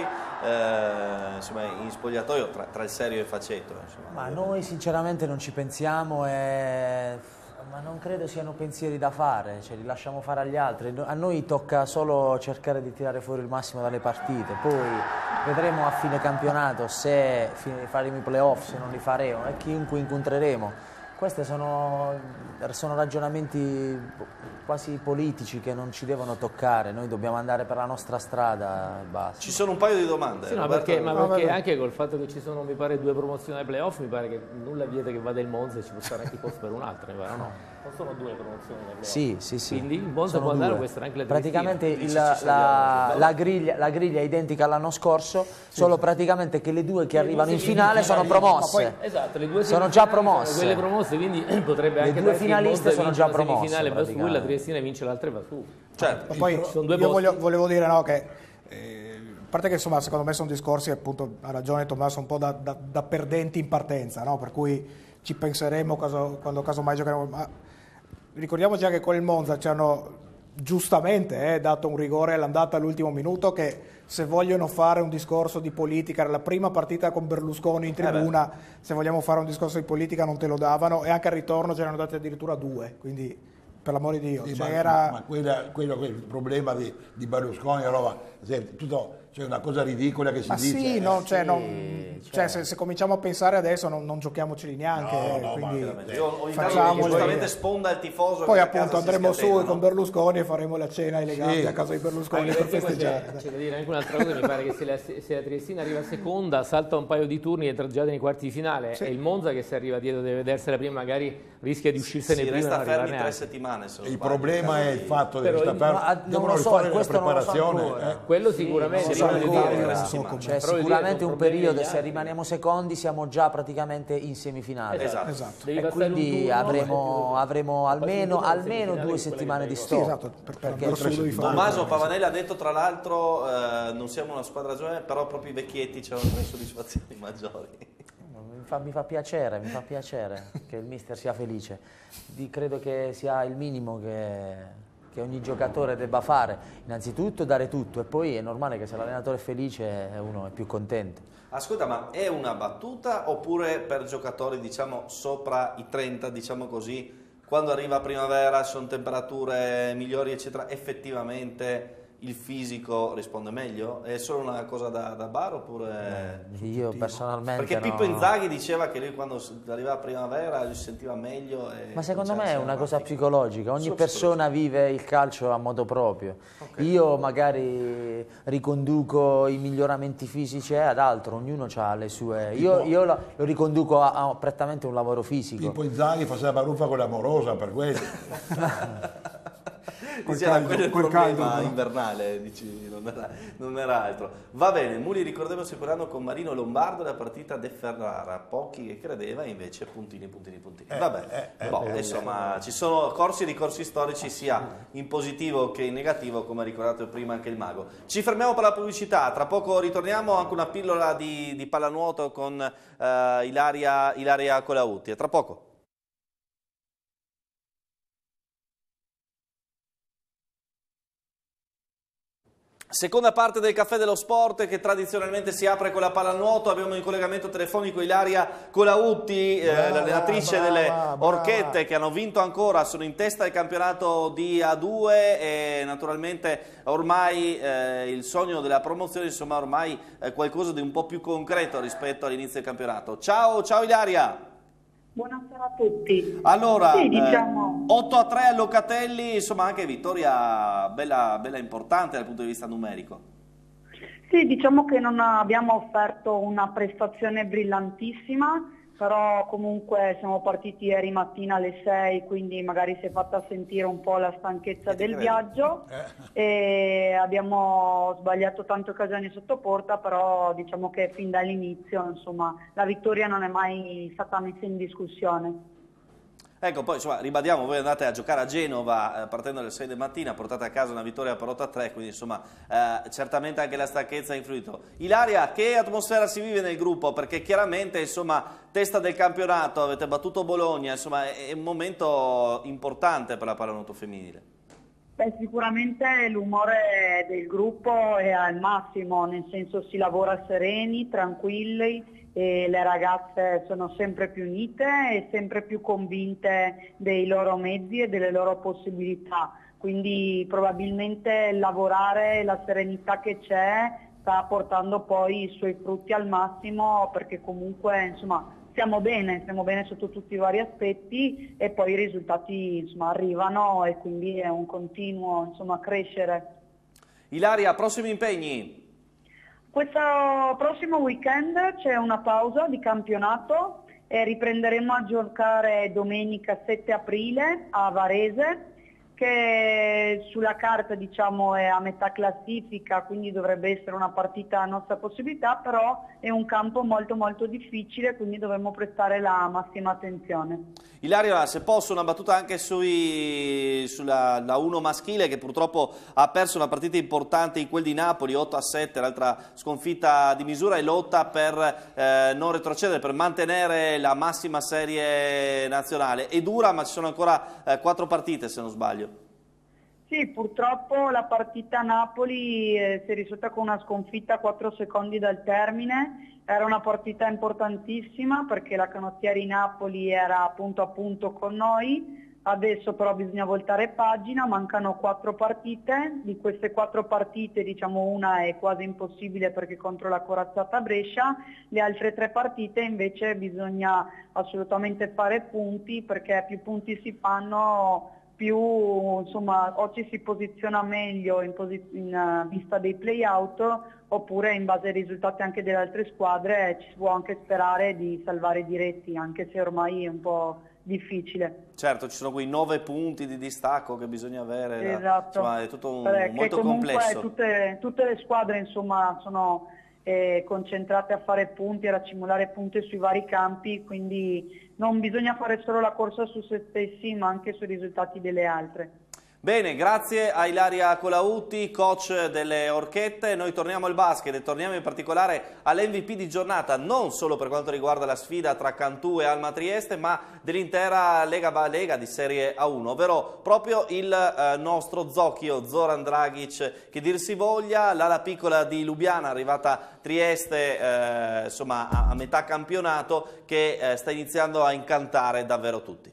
eh, insomma in spogliatoio tra, tra il serio e il faceto. Insomma. Ma noi sinceramente non ci pensiamo e... Ma non credo siano pensieri da fare, cioè li lasciamo fare agli altri. A noi tocca solo cercare di tirare fuori il massimo dalle partite, poi vedremo a fine campionato se faremo i playoff, se non li faremo e chiunque incontreremo. Questi sono, sono ragionamenti quasi politici che non ci devono toccare, noi dobbiamo andare per la nostra strada e basta. Ci sono un paio di domande. Sì, no, perché, ma perché anche col fatto che ci sono, mi pare, due promozioni ai playoff, mi pare che nulla vieta che vada il Monza e ci può stare anche il posto per un'altra, mi pare, no? Non sono due promozioni ai playoff. Sì, sì, sì. Quindi il Monza può andare, può essere anche la praticamente il, la, la, griglia, la griglia è identica all'anno scorso, sì, solo praticamente che le due che le arrivano in finale in sono promosse. Poi, esatto, le due sono già promosse. Quelle promosse, quindi potrebbe le anche due finaliste sono già promosse. Finale va su, la Triestina vince l'altra e va su. Certo. Poi sono due io posti. voglio, volevo dire no, che eh, a parte che insomma secondo me sono discorsi, appunto ha ragione Tommaso, un po' da, da, da perdenti in partenza, no? Per cui ci penseremo caso, quando casomai giocheremo, ma ricordiamoci anche con il Monza c'erano giustamente eh, dato un rigore all'andata all'ultimo minuto, che se vogliono fare un discorso di politica, la prima partita con Berlusconi in tribuna, eh se vogliamo fare un discorso di politica non te lo davano, e anche al ritorno ce ne hanno dati addirittura due, quindi per l'amore di Dio. Sì, cioè ma, era... ma quella, quello che è il problema di, di Berlusconi, roba, tutto, cioè una cosa ridicola che si ma dice. Sì, eh. no, cioè, sì, non, cioè... cioè se, se cominciamo a pensare adesso non, non giochiamoceli neanche, No, no, quindi Io ogni tanto facciamoli. giustamente sponda il tifoso. Poi che a appunto casa si andremo su scatenano. con Berlusconi e faremo la cena elegante Sì. a casa di Berlusconi Anche per perché poi festeggiare. c'è, c'è da dire anche un'altra cosa, mi pare che se la, se la Triestina arriva seconda, salta un paio di turni e entra già nei quarti di finale, Sì. e il Monza che se arriva dietro deve vedersela prima, magari rischia di uscirsene Si prima e non resta fermi arrivarne tre altre. settimane. Se non Il sbaglio, problema in è caso il di- fatto che Però sta in- per, ma non devono lo so, rifare la questo non lo so preparazione. ancora. eh. Quello sicuramente, non so voglio ancora, dire, non eh, so come. Cioè, però voglio dire, sicuramente sono un problemi periodo, degli se altri. rimaniamo secondi siamo già praticamente in semifinale. Esatto. Esatto. Devi E passare un quindi turno, avremo, avremo poi almeno, sul turno almeno semifinale due quella settimane che di viene Sì, stop. esatto, per, per, Perché per solo di fare- Tommaso Pavanelli ha detto tra l'altro eh, non siamo una squadra giovane, però proprio i vecchietti ci hanno tre soddisfazioni maggiori. Mi fa, mi fa piacere, mi fa piacere che il mister sia felice. Di- credo che sia il minimo che, che ogni giocatore debba fare. Innanzitutto dare tutto, e poi è normale che se l'allenatore è felice uno è più contento. Ascolta, ma è una battuta oppure per giocatori diciamo sopra i trenta, diciamo così, quando arriva primavera, sono temperature migliori eccetera, effettivamente il fisico risponde meglio? È solo una cosa da, da bar oppure... Eh, io personalmente Perché Pippo no. Inzaghi diceva che lui quando arrivava primavera si sentiva meglio. E Ma secondo me è cominciava a una essere cosa raffica. psicologica, ogni Solo persona vive il calcio a modo proprio. Io magari riconduco i miglioramenti fisici ad altro, ognuno ha le sue... Io, io lo, lo riconduco a, a prettamente un lavoro fisico. Pippo Inzaghi faceva la baruffa con l'amorosa per quello. Diceva caldo, quello è il col problema caldo, no? invernale, dici, non era, non era altro. Va bene, Muli ricordiamoci quell'anno con Marino Lombardo la partita de Ferrara, pochi che credeva invece puntini, puntini, puntini. Eh, Vabbè, eh, boh, eh, insomma ci sono corsi e ricorsi storici sia in positivo che in negativo, come ha ricordato prima anche il Mago. Ci fermiamo per la pubblicità, tra poco ritorniamo, anche una pillola di, di pallanuoto con uh, Ilaria, Ilaria Colautti, a tra poco. Seconda parte del Caffè dello Sport che tradizionalmente si apre con la pallanuoto. Abbiamo in collegamento telefonico Ilaria Colautti, eh, Brava, l'allenatrice brava, delle brava. Orchette che hanno vinto ancora, sono in testa del campionato di A due e naturalmente ormai eh, il sogno della promozione, insomma ormai è qualcosa di un po' più concreto rispetto all'inizio del campionato. Ciao, ciao Ilaria! Buonasera a tutti. Allora, Sì, diciamo... eh, otto a tre a Locatelli, insomma anche vittoria bella, bella importante dal punto di vista numerico. Sì, diciamo che non abbiamo offerto una prestazione brillantissima, però comunque siamo partiti ieri mattina alle sei, quindi magari si è fatta sentire un po' la stanchezza Eh, ti del credo. viaggio e abbiamo sbagliato tante occasioni sotto porta, però diciamo che fin dall'inizio insomma la vittoria non è mai stata messa in discussione. Ecco, poi insomma, ribadiamo, voi andate a giocare a Genova eh, partendo alle sei del mattino, portate a casa una vittoria per otto a tre, quindi insomma eh, certamente anche la stanchezza ha influito. Ilaria, che atmosfera si vive nel gruppo? Perché chiaramente insomma testa del campionato, avete battuto Bologna, insomma è, è un momento importante per la pallanuoto femminile. Beh, sicuramente l'umore del gruppo è al massimo, nel senso si lavora sereni, tranquilli e le ragazze sono sempre più unite e sempre più convinte dei loro mezzi e delle loro possibilità. Quindi probabilmente lavorare, la serenità che c'è sta portando poi i suoi frutti al massimo, perché comunque insomma stiamo bene, stiamo bene sotto tutti i vari aspetti e poi i risultati insomma arrivano e quindi è un continuo insomma crescere. Ilaria, prossimi impegni? Questo prossimo weekend c'è una pausa di campionato e riprenderemo a giocare domenica sette aprile a Varese, che sulla carta diciamo è a metà classifica, quindi dovrebbe essere una partita a nostra possibilità, però è un campo molto molto difficile, quindi dovremo prestare la massima attenzione. Ilaria, se posso una battuta anche sui, sulla la uno maschile che purtroppo ha perso una partita importante in quel di Napoli, otto a sette, l'altra sconfitta di misura, e lotta per eh, non retrocedere, per mantenere la massima serie nazionale. È dura, ma ci sono ancora eh, quattro partite se non sbaglio. Sì, purtroppo la partita a Napoli eh, si è risolta con una sconfitta a quattro secondi dal termine. Era una partita importantissima perché la Canottieri Napoli era punto a punto con noi. Adesso però bisogna voltare pagina, mancano quattro partite. Di queste quattro partite, diciamo, una è quasi impossibile perché contro la corazzata Brescia. Le altre tre partite invece bisogna assolutamente fare punti, perché più punti si fanno, più insomma o ci si posiziona meglio in, posi- in uh, vista dei play-out, oppure in base ai risultati anche delle altre squadre ci si può anche sperare di salvare i diretti, anche se ormai è un po' difficile. Certo, ci sono quei nove punti di distacco che bisogna avere, esatto. Insomma, è tutto un, Perché molto comunque complesso. Tutte, tutte le squadre insomma sono eh, concentrate a fare punti, a raccimolare punti sui vari campi, quindi non bisogna fare solo la corsa su se stessi, ma anche sui risultati delle altre. Bene, grazie a Ilaria Colautti, coach delle Orchette. Noi torniamo al basket e torniamo in particolare all'M V P di giornata, non solo per quanto riguarda la sfida tra Cantù e Alma Trieste, ma dell'intera Lega Lega di Serie A uno, ovvero proprio il eh, nostro Zocchio Zoran Dragic, che dir si voglia, l'ala piccola di Lubiana, arrivata a Trieste eh, insomma, a, a metà campionato, che eh, sta iniziando a incantare davvero tutti.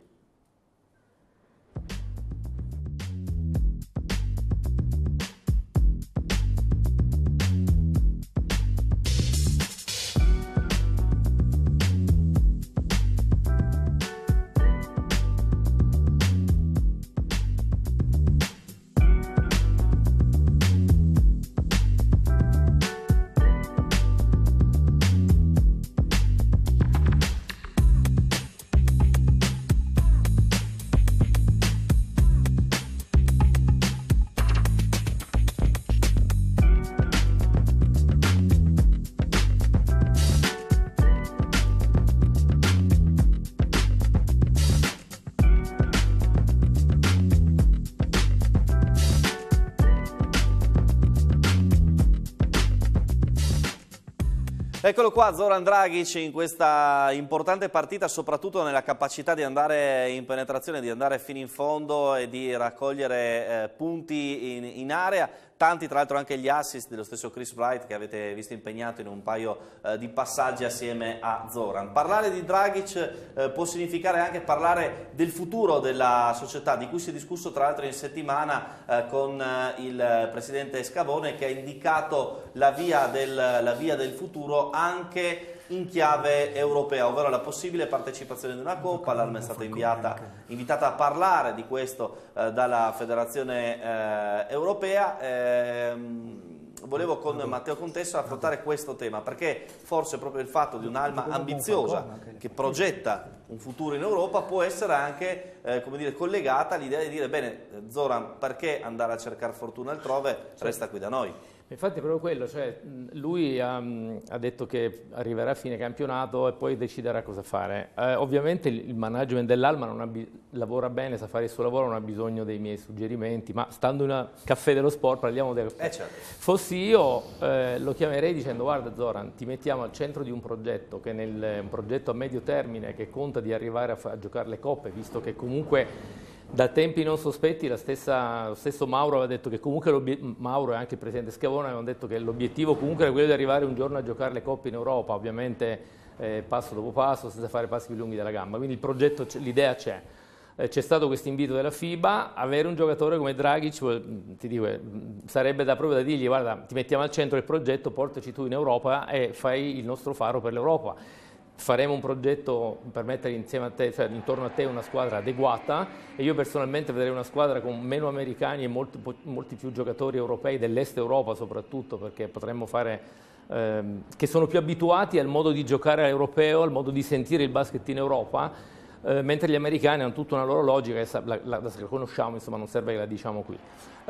Eccolo qua Zoran Dragic in questa importante partita, soprattutto nella capacità di andare in penetrazione, di andare fino in fondo e di raccogliere eh, punti in, in area. Tanti tra l'altro anche gli assist dello stesso Chris Wright, che avete visto impegnato in un paio eh, di passaggi assieme a Zoran. Parlare di Dragic eh, può significare anche parlare del futuro della società, di cui si è discusso tra l'altro in settimana eh, con eh, il presidente Scavone, che ha indicato la via del, la via del futuro anche in chiave europea, ovvero la possibile partecipazione di una Coppa. L'Alma è stata inviata, invitata a parlare di questo eh, dalla Federazione eh, Europea. Eh, volevo con Matteo Contesso affrontare questo tema, perché forse proprio il fatto di un'Alma ambiziosa che progetta un futuro in Europa può essere anche eh, come dire, collegata all'idea di dire: bene, Zoran, perché andare a cercare fortuna altrove, resta qui da noi. Infatti è proprio quello, cioè lui ha, ha detto che arriverà a fine campionato e poi deciderà cosa fare. Eh, ovviamente il, il management dell'Alma non ha lavora bene, sa fare il suo lavoro, non ha bisogno dei miei suggerimenti, ma stando in un caffè dello sport parliamo del... Eh certo. Fossi io eh, lo chiamerei dicendo: guarda Zoran, ti mettiamo al centro di un progetto, che nel, un progetto a medio termine che conta di arrivare a, a giocare le coppe, visto che comunque... Da tempi non sospetti la stessa, lo stesso Mauro aveva detto che comunque Mauro e anche il presidente Scavone avevano detto che l'obiettivo comunque era quello di arrivare un giorno a giocare le coppe in Europa, ovviamente eh, passo dopo passo, senza fare passi più lunghi della gamba, quindi il progetto, l'idea c'è. Eh, c'è stato questo invito della FIBA, avere un giocatore come Dragic, ti dico, sarebbe da proprio da dirgli: guarda, ti mettiamo al centro del progetto, portaci tu in Europa e fai il nostro faro per l'Europa. Faremo un progetto per mettere insieme a te, cioè intorno a te, una squadra adeguata, e io personalmente vedrei una squadra con meno americani e molti, molti più giocatori europei, dell'est Europa soprattutto, perché potremmo fare, ehm, che sono più abituati al modo di giocare europeo, al modo di sentire il basket in Europa, eh, mentre gli americani hanno tutta una loro logica, e la, la, la, la conosciamo, insomma non serve che la diciamo qui.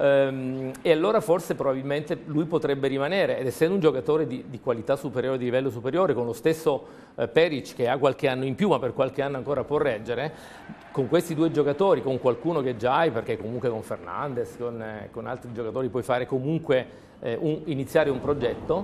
Um, e allora forse probabilmente lui potrebbe rimanere, ed essendo un giocatore di, di qualità superiore, di livello superiore, con lo stesso uh, Peric che ha qualche anno in più ma per qualche anno ancora può reggere, con questi due giocatori, con qualcuno che già hai, perché comunque con Fernandez, con, eh, con altri giocatori puoi fare comunque eh, un, iniziare un progetto.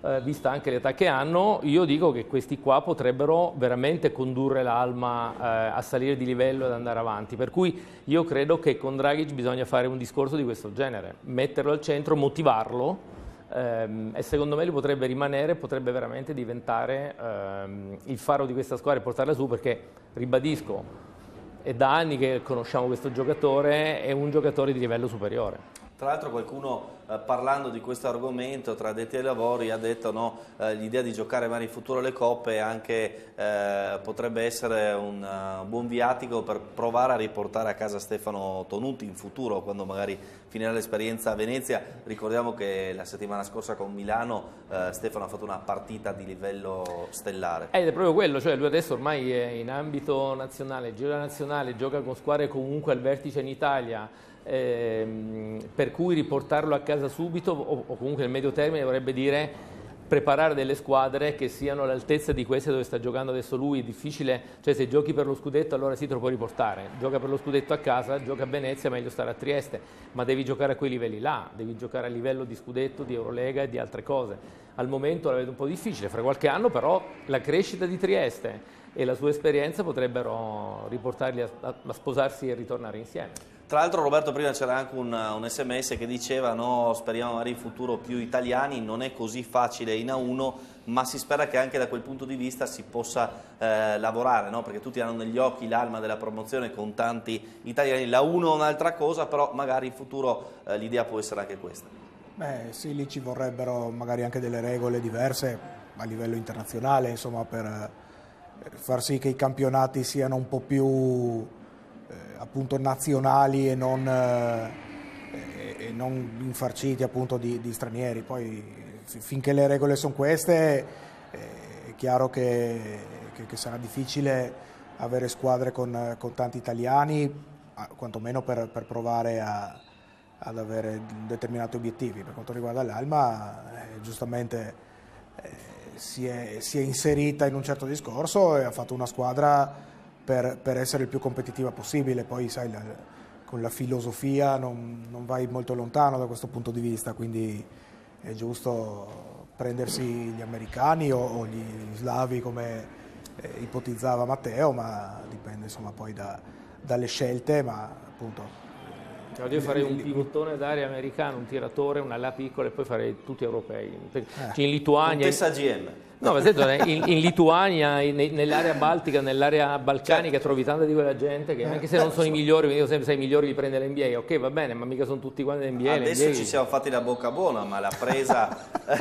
eh, vista anche l'età che hanno, io dico che questi qua potrebbero veramente condurre l'Alma eh, a salire di livello ed andare avanti, per cui io credo che con Dragic bisogna fare un discorso di questo genere, metterlo al centro, motivarlo, ehm, e secondo me lui potrebbe rimanere, potrebbe veramente diventare ehm, il faro di questa squadra e portarla su, perché, ribadisco, è da anni che conosciamo questo giocatore, è un giocatore di livello superiore. Tra l'altro qualcuno eh, parlando di questo argomento tra addetti ai lavori ha detto no, eh, l'idea di giocare magari in futuro le coppe anche eh, potrebbe essere un uh, buon viatico per provare a riportare a casa Stefano Tonuti in futuro, quando magari finirà l'esperienza a Venezia. Ricordiamo che la settimana scorsa con Milano eh, Stefano ha fatto una partita di livello stellare. Ed è proprio quello, cioè lui adesso ormai è in ambito nazionale, gioca nazionale, gioca con squadre comunque al vertice in Italia, ehm, per cui riportarlo a casa subito o, o comunque nel medio termine vorrebbe dire preparare delle squadre che siano all'altezza di queste dove sta giocando adesso lui. È difficile, cioè se giochi per lo scudetto allora sì te lo puoi riportare, gioca per lo scudetto a casa, gioca a Venezia, meglio stare a Trieste, ma devi giocare a quei livelli là, devi giocare a livello di scudetto, di Eurolega e di altre cose. Al momento la vedo un po' difficile, fra qualche anno però la crescita di Trieste e la sua esperienza potrebbero riportarli a, a, a sposarsi e ritornare insieme. Tra l'altro Roberto prima c'era anche un, un sms che diceva no, speriamo magari in futuro più italiani, non è così facile in A uno, ma si spera che anche da quel punto di vista si possa eh, lavorare, no? Perché tutti hanno negli occhi l'alma della promozione con tanti italiani, la uno è un'altra cosa, però magari in futuro eh, l'idea può essere anche questa. Beh sì, lì ci vorrebbero magari anche delle regole diverse a livello internazionale, insomma, per, per far sì che i campionati siano un po' più appunto nazionali e non, eh, e non infarciti appunto di, di stranieri. Poi finché le regole sono queste eh, è chiaro che, che, che sarà difficile avere squadre con, con tanti italiani, quantomeno per, per provare a, ad avere determinati obiettivi. Per quanto riguarda l'Alma eh, giustamente eh, si, è, si è inserita in un certo discorso e ha fatto una squadra Per, per essere il più competitiva possibile. Poi sai, la, con la filosofia non, non vai molto lontano da questo punto di vista, quindi è giusto prendersi gli americani o, o gli slavi come eh, ipotizzava Matteo, ma dipende insomma poi da, dalle scelte, ma appunto Cioè, io farei un pivottone d'aria americano, un tiratore, una ala piccola e poi farei tutti europei. Eh. In Lituania, un G M. No, per esempio, in, in Lituania, in, nell'area baltica, nell'area balcanica trovi tanta di quella gente che anche se non sono i migliori, io sempre sai i migliori li prende l'N B A, ok va bene, ma mica sono tutti quanti l'N B A. Adesso N B A... ci siamo fatti la bocca buona, ma la presa...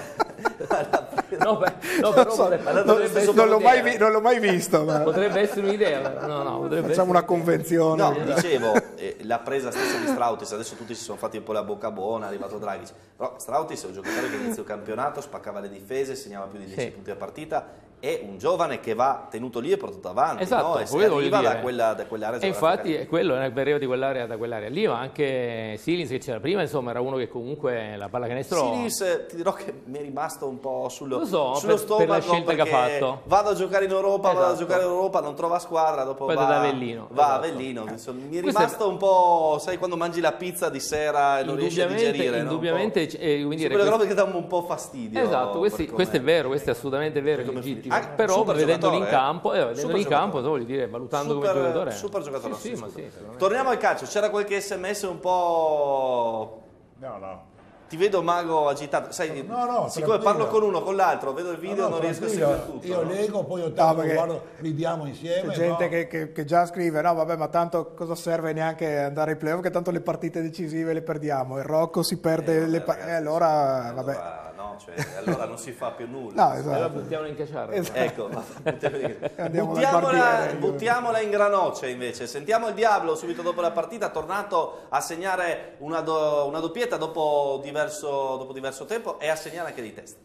no, beh, no, però so, potrebbe, non, non l'ho mai, vi, non l'ho mai visto. Ma... Potrebbe essere un'idea, no, no, potrebbe facciamo essere... una convenzione. No, dicevo, eh, la presa stessa di Strautis, adesso tutti si sono fatti un po' la bocca buona, è arrivato Dragic, però Strautis è un giocatore che inizio campionato, spaccava le difese, segnava più di dieci sì. punti a partita, è un giovane che va tenuto lì e portato avanti, esatto, no? E si arriva da, quella, da quell'area. E infatti è quello, è arriva di quell'area da quell'area lì, ma anche Silins che c'era prima, insomma, era uno che comunque la pallacanestro... Silins, ti dirò che mi è rimasto un po' sullo, so, sullo per, stomaco per la scelta che ha fatto. Vado a giocare in Europa, esatto. vado a giocare in Europa, non trova squadra, dopo poi va, da Avellino. va esatto. a Avellino. Insomma, mi è Questo rimasto è... un po', sai, quando mangi la pizza di sera e non riesci a digerire. Indubbiamente, no? eh, quindi quelle robe che danno un po' fastidio. Esatto, questi, questo è vero, questo è assolutamente vero, è legittimo. Ah, però vedendolo in campo, eh, vedendolo in campo, voglio dire, valutando super, come giocatore. Super giocatore. Sì, sì, ma sì, torniamo al calcio, c'era qualche sms un po'... No, no. Ti vedo Mago agitato, sai, no, no, siccome parlo con uno, con l'altro, vedo il video, no, no, non riesco a seguire tutto. Io no? leggo, poi io tanto no, guardo, ridiamo insieme. C'è gente no? che, che, che già scrive, no vabbè, ma tanto cosa serve neanche andare ai playoff, che tanto le partite decisive le perdiamo, il Rocco si perde eh, le vabbè, partite, ragazzi, allora sì, vabbè. Allora, no, cioè, allora non si fa più nulla. No, esatto. Allora buttiamola in cacciara. Esatto. Ecco, Andiamo buttiamola, barbiere, buttiamola in granoce invece. Sentiamo il Diablo subito dopo la partita, tornato a segnare una, do, una doppietta dopo diverso, dopo diverso tempo e a segnare anche di testa.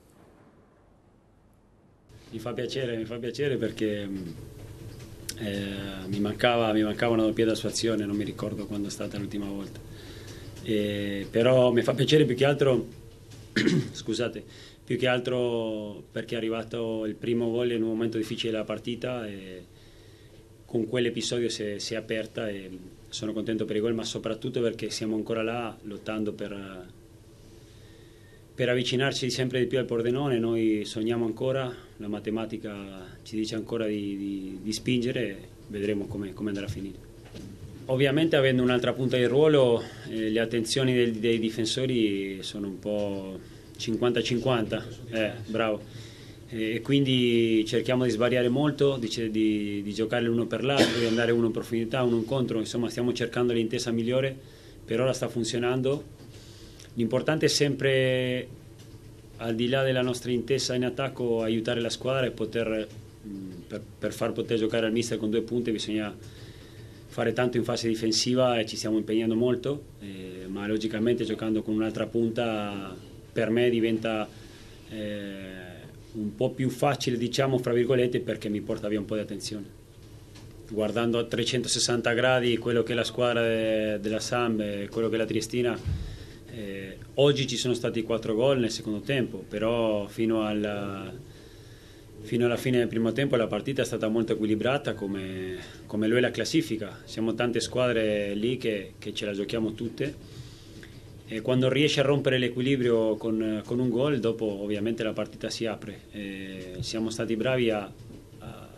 Mi fa piacere, mi fa piacere perché eh, mi, mancava, mi mancava una doppietta su Azione, non mi ricordo quando è stata l'ultima volta. E, però mi fa piacere più che altro, scusate, più che altro perché è arrivato il primo gol in un momento difficile della partita e con quell'episodio si è, si è aperta e sono contento per i gol, ma soprattutto perché siamo ancora là lottando per... per avvicinarci sempre di più al Pordenone. Noi sogniamo ancora, la matematica ci dice ancora di, di, di spingere, vedremo come, come andrà a finire. Ovviamente avendo un'altra punta di ruolo, eh, le attenzioni dei, dei difensori sono un po' cinquanta cinquanta, eh, bravo, e, e quindi cerchiamo di svariare molto, di, di, di giocare l'uno per l'altro, di andare uno in profondità, uno incontro, insomma stiamo cercando l'intesa migliore, per ora sta funzionando. L'importante è sempre, al di là della nostra intesa in attacco, aiutare la squadra e poter, per, per far poter giocare al mister con due punte bisogna fare tanto in fase difensiva e ci stiamo impegnando molto, eh, ma logicamente giocando con un'altra punta per me diventa eh, un po' più facile, diciamo, fra virgolette, perché mi porta via un po' di attenzione. Guardando a trecentosessanta gradi quello che è la squadra de, della Samp e quello che è la Triestina, Eh, oggi ci sono stati quattro gol nel secondo tempo, però fino alla, fino alla fine del primo tempo la partita è stata molto equilibrata, come, come lo è la classifica. Siamo tante squadre lì che, che ce la giochiamo tutte, e quando riesci a rompere l'equilibrio con, con un gol, dopo ovviamente la partita si apre. E siamo stati bravi a, a,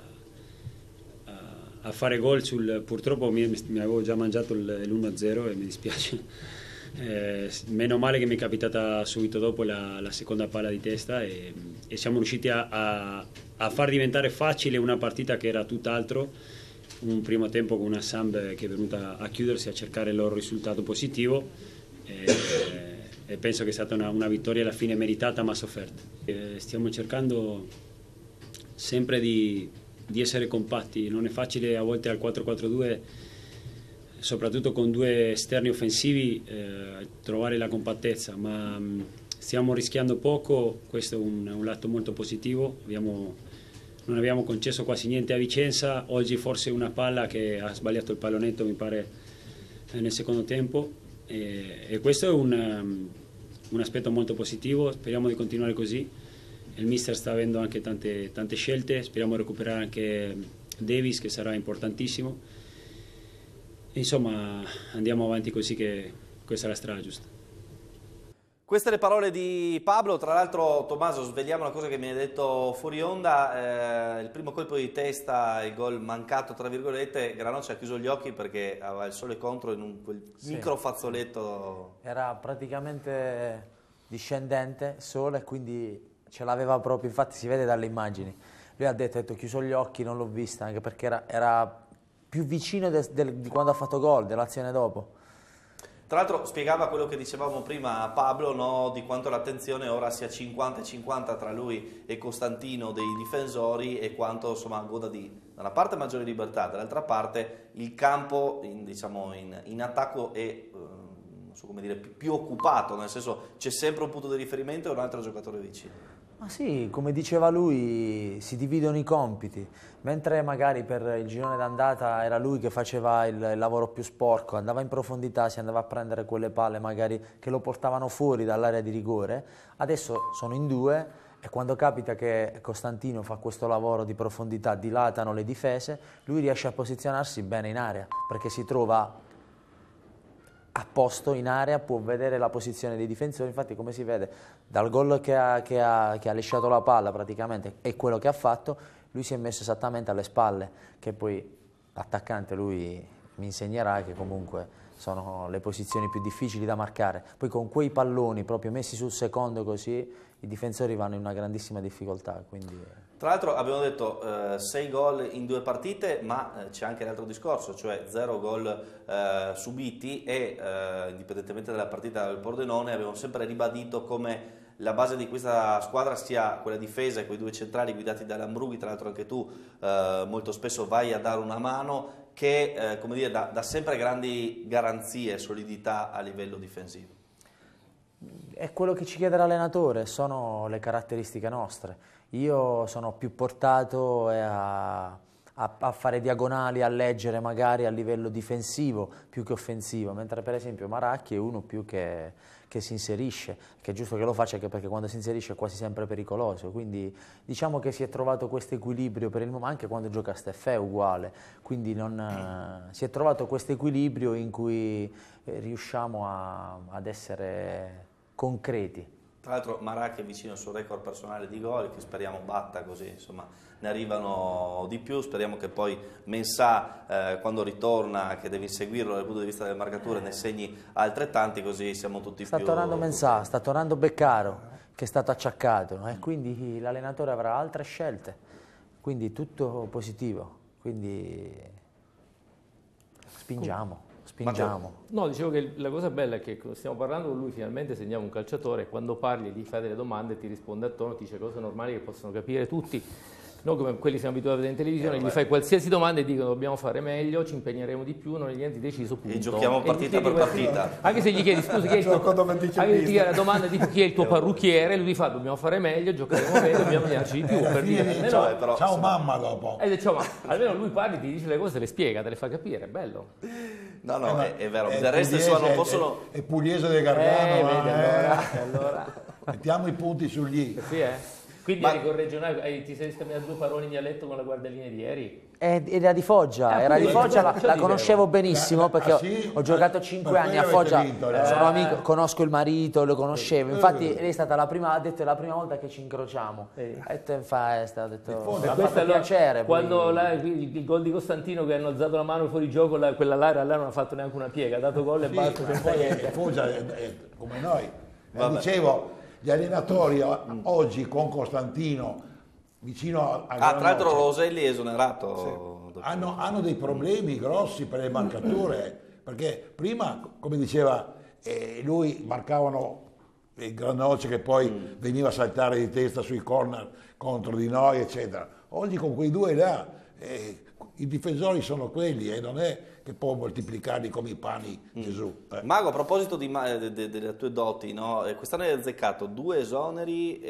a fare gol sul, purtroppo mi, mi avevo già mangiato l'uno a zero e mi dispiace. Eh, meno male che mi è capitata subito dopo la, la seconda palla di testa e, e siamo riusciti a, a, a far diventare facile una partita che era tutt'altro. Un primo tempo con una Samp che è venuta a chiudersi a cercare il loro risultato positivo e, e penso che è stata una, una vittoria alla fine meritata ma sofferta. E stiamo cercando sempre di, di essere compatti, non è facile a volte al quattro quattro due, soprattutto con due esterni offensivi, eh, trovare la compattezza, ma mh, stiamo rischiando poco, questo è un, un lato molto positivo. Abbiamo, non abbiamo concesso quasi niente a Vicenza, oggi forse una palla che ha sbagliato il pallonetto mi pare eh, nel secondo tempo, e, e questo è un, um, un aspetto molto positivo, speriamo di continuare così. Il mister sta avendo anche tante, tante scelte, speriamo di recuperare anche Davis che sarà importantissimo. Insomma, andiamo avanti così, che questa è la strada giusta. Queste le parole di Pablo. Tra l'altro, Tommaso, svegliamo una cosa che mi hai detto fuori onda, eh, il primo colpo di testa, il gol mancato tra virgolette, Granocci ha chiuso gli occhi perché aveva il sole contro in un quel sì. micro fazzoletto. Era praticamente discendente, sole, quindi ce l'aveva proprio, infatti si vede dalle immagini. Lui ha detto, ha detto chiuso gli occhi, non l'ho vista, anche perché era... era più vicino de, de, di quando ha fatto gol, dell'azione dopo. Tra l'altro spiegava quello che dicevamo prima a Pablo, no? Di quanto l'attenzione ora sia cinquanta cinquanta tra lui e Costantino dei difensori, e quanto insomma goda di, da una parte maggiore libertà, dall'altra parte il campo in, diciamo, in, in attacco è eh, non so come dire, più, più occupato, nel senso c'è sempre un punto di riferimento e un altro giocatore vicino. Ma sì, come diceva lui, si dividono i compiti, mentre magari per il girone d'andata era lui che faceva il, il lavoro più sporco, andava in profondità, si andava a prendere quelle palle magari che lo portavano fuori dall'area di rigore, adesso sono in due e quando capita che Costantino fa questo lavoro di profondità, dilatano le difese, lui riesce a posizionarsi bene in area, perché si trova a posto in area, può vedere la posizione dei difensori. Infatti, come si vede dal gol che ha, che ha, che ha lisciato la palla praticamente e quello che ha fatto, lui si è messo esattamente alle spalle, che poi l'attaccante lui mi insegnerà che comunque sono le posizioni più difficili da marcare. Poi con quei palloni proprio messi sul secondo così i difensori vanno in una grandissima difficoltà. Quindi... Tra l'altro abbiamo detto eh, sei gol in due partite, ma eh, c'è anche l'altro discorso, cioè zero gol eh, subiti e eh, indipendentemente dalla partita del Pordenone abbiamo sempre ribadito come la base di questa squadra sia quella difesa e quei due centrali guidati da Lambrughi. Tra l'altro anche tu eh, molto spesso vai a dare una mano, che eh, come dire, dà, dà sempre grandi garanzie e solidità a livello difensivo. È quello che ci chiede l'allenatore, sono le caratteristiche nostre. Io sono più portato a, a, a fare diagonali, a leggere magari a livello difensivo più che offensivo, mentre per esempio Maracchi è uno più che, che si inserisce, che è giusto che lo faccia anche perché quando si inserisce è quasi sempre pericoloso, quindi diciamo che si è trovato questo equilibrio per il momento, anche quando gioca Steffè è uguale, quindi non, eh, si è trovato questo equilibrio in cui eh, riusciamo a, ad essere concreti. Tra Tra l'altro Maracchi è vicino al suo record personale di gol, che speriamo batta, così insomma ne arrivano di più. Speriamo che poi Mensah, eh, quando ritorna, che devi seguirlo dal punto di vista delle marcature, ne segni altrettanti, così siamo tutti sta più... Sta tornando Mensah, sta tornando Beccaro, che è stato acciaccato, e quindi l'allenatore avrà altre scelte, quindi tutto positivo, quindi spingiamo. Spingiamo. No, dicevo che la cosa bella è che stiamo parlando con lui, finalmente segniamo un calciatore, quando parli gli fai delle domande, ti risponde a tono, ti dice cose normali che possono capire tutti. Noi come quelli siamo abituati a vedere in televisione, eh, gli fai qualsiasi domanda e dicono dobbiamo fare meglio, ci impegneremo di più, non è niente deciso, punto. E giochiamo partita per partita. Anche se gli chiedi scusa chi è il tuo, anche se gli chiedi la domanda di chi è il tuo parrucchiere, lui ti fa dobbiamo fare meglio, giocheremo meglio, dobbiamo venirci di più, per dire. Almeno, ciao, però, ciao mamma dopo. Eh, ciao, ma almeno lui parli, ti dice le cose, te le spiega, te le fa capire, è bello. No, no, eh, è, è vero, è del resto pugliese, non possono... È, è pugliese del Gargano, eh, vedi, eh. allora, allora. Mettiamo i punti sugli. Sì, eh. Quindi Ma... eri con regionale, eh, ti sei scambiato due parole in dialetto con la guardialine di ieri? Eh, era di Foggia, eh, era di appunto, Foggia, la, la conoscevo La, benissimo la, perché ah, sì? ho, ho giocato cinque anni a Foggia, vinto, eh. sono amico, conosco il marito, lo conoscevo, infatti lei è stata la prima, ha detto è la prima volta che ci incrociamo, eh. ha detto in festa, ha detto mi ha fatto allora, piacere. Quando poi... la, il, il gol di Costantino che hanno alzato la mano fuori gioco, la, quella Lara là non ha fatto neanche una piega, ha dato gol e sì, basta, ma poi è, Foggia è, è come noi, eh, dicevo, gli allenatori oggi con Costantino vicino a ah, tra l'altro Roselli è esonerato. Sì. Hanno, hanno dei problemi grossi per le marcature, perché prima, come diceva, eh, lui marcavano il Granocchia che poi mm. veniva a saltare di testa sui corner contro di noi, eccetera. Oggi con quei due là, eh, i difensori sono quelli e non è che può moltiplicarli come i pani mm. Gesù. Eh. Mago, a proposito di, de, de, delle tue doti, no? Quest'anno hai azzeccato due esoneri,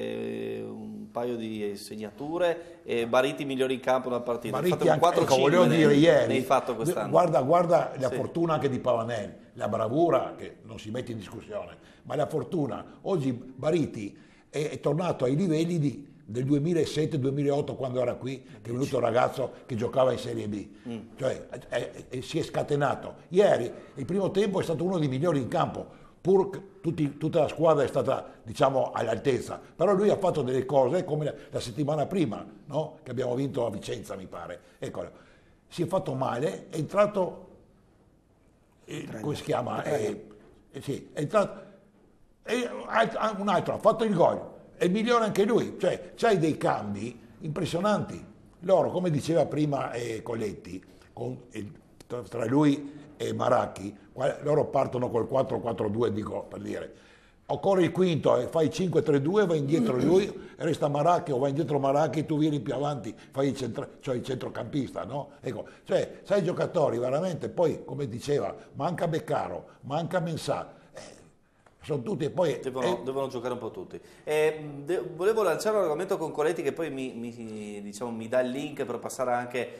e un paio di segnature e Bariti migliori in campo una partita. Bariti anche, ecco, volevo dire nei, ieri, nei fatto quest'anno. Guarda, guarda la sì. fortuna anche di Pavanelli, la bravura che non si mette in discussione, ma la fortuna. Oggi Bariti è, è tornato ai livelli di del duemilasette duemilaotto quando era qui, che è venuto un ragazzo che giocava in Serie B, mm. cioè è, è, si è scatenato. Ieri il primo tempo è stato uno dei migliori in campo, pur tutti, tutta la squadra è stata, diciamo, all'altezza, però lui ha fatto delle cose come la, la settimana prima, no? Che abbiamo vinto a Vicenza, mi pare. Ecco, si è fatto male, è entrato, eh, come si chiama? Eh, eh, sì, è entrato, eh, un altro ha fatto il gol. È migliore anche lui, cioè c'hai dei cambi impressionanti. Loro, come diceva prima eh, Colletti, con, eh, tra lui e Maracchi, loro partono col quattro quattro due, dico per dire. Occorre il quinto, e fai cinque tre due, va indietro lui, resta Maracchi o va indietro Maracchi, tu vieni più avanti, fai il, centro, cioè il centrocampista, no? Ecco, cioè, sai i giocatori veramente, poi come diceva, manca Beccaro, manca Mensah. Sono tutti e poi devono, eh, devono giocare un po' tutti. Eh, de, volevo lanciare un argomento con Coletti che poi mi, mi, diciamo, mi dà il link per passare anche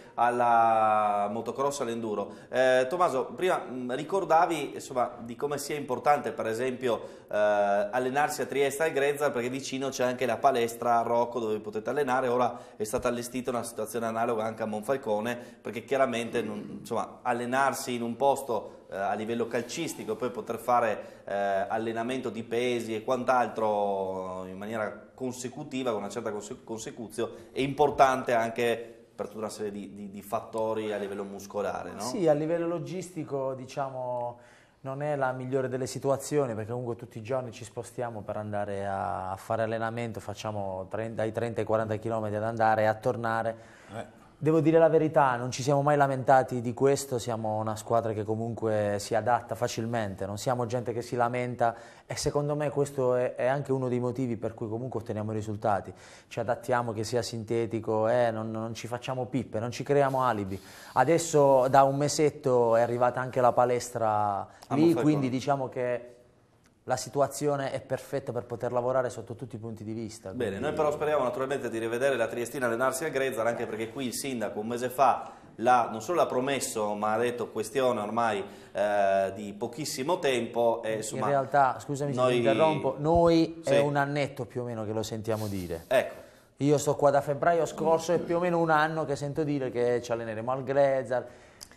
alla motocross, all'enduro. Eh, Tommaso, prima mh, ricordavi insomma, di come sia importante per esempio eh, allenarsi a Trieste al Grezzar, perché vicino c'è anche la palestra a Rocco dove potete allenare. Ora è stata allestita una situazione analoga anche a Monfalcone, perché chiaramente non, insomma, allenarsi in un posto a livello calcistico e poi poter fare eh, allenamento di pesi e quant'altro in maniera consecutiva, con una certa conse consecuzione, è importante anche per tutta una serie di, di, di fattori a livello muscolare, no? Sì, a livello logistico diciamo non è la migliore delle situazioni, perché comunque tutti i giorni ci spostiamo per andare a fare allenamento, facciamo trenta, dai trenta ai quaranta chilometri ad andare e a tornare. Eh. Devo dire la verità, non ci siamo mai lamentati di questo, siamo una squadra che comunque si adatta facilmente, non siamo gente che si lamenta e secondo me questo è, è anche uno dei motivi per cui comunque otteniamo i risultati. Ci adattiamo, che sia sintetico, eh, non, non ci facciamo pippe, non ci creiamo alibi. Adesso da un mesetto è arrivata anche la palestra lì, quindi diciamo che la situazione è perfetta per poter lavorare sotto tutti i punti di vista. Bene, quindi... noi però speriamo naturalmente di rivedere la Triestina allenarsi a Grezzar, anche perché qui il sindaco un mese fa la, non solo l'ha promesso, ma ha detto questione ormai eh, di pochissimo tempo. E, insomma, in realtà, scusami noi... se ti interrompo, noi sì. è un annetto più o meno che lo sentiamo dire. Ecco. Io sto qua da febbraio scorso, è più o meno un anno che sento dire che ci alleneremo al Grezzar.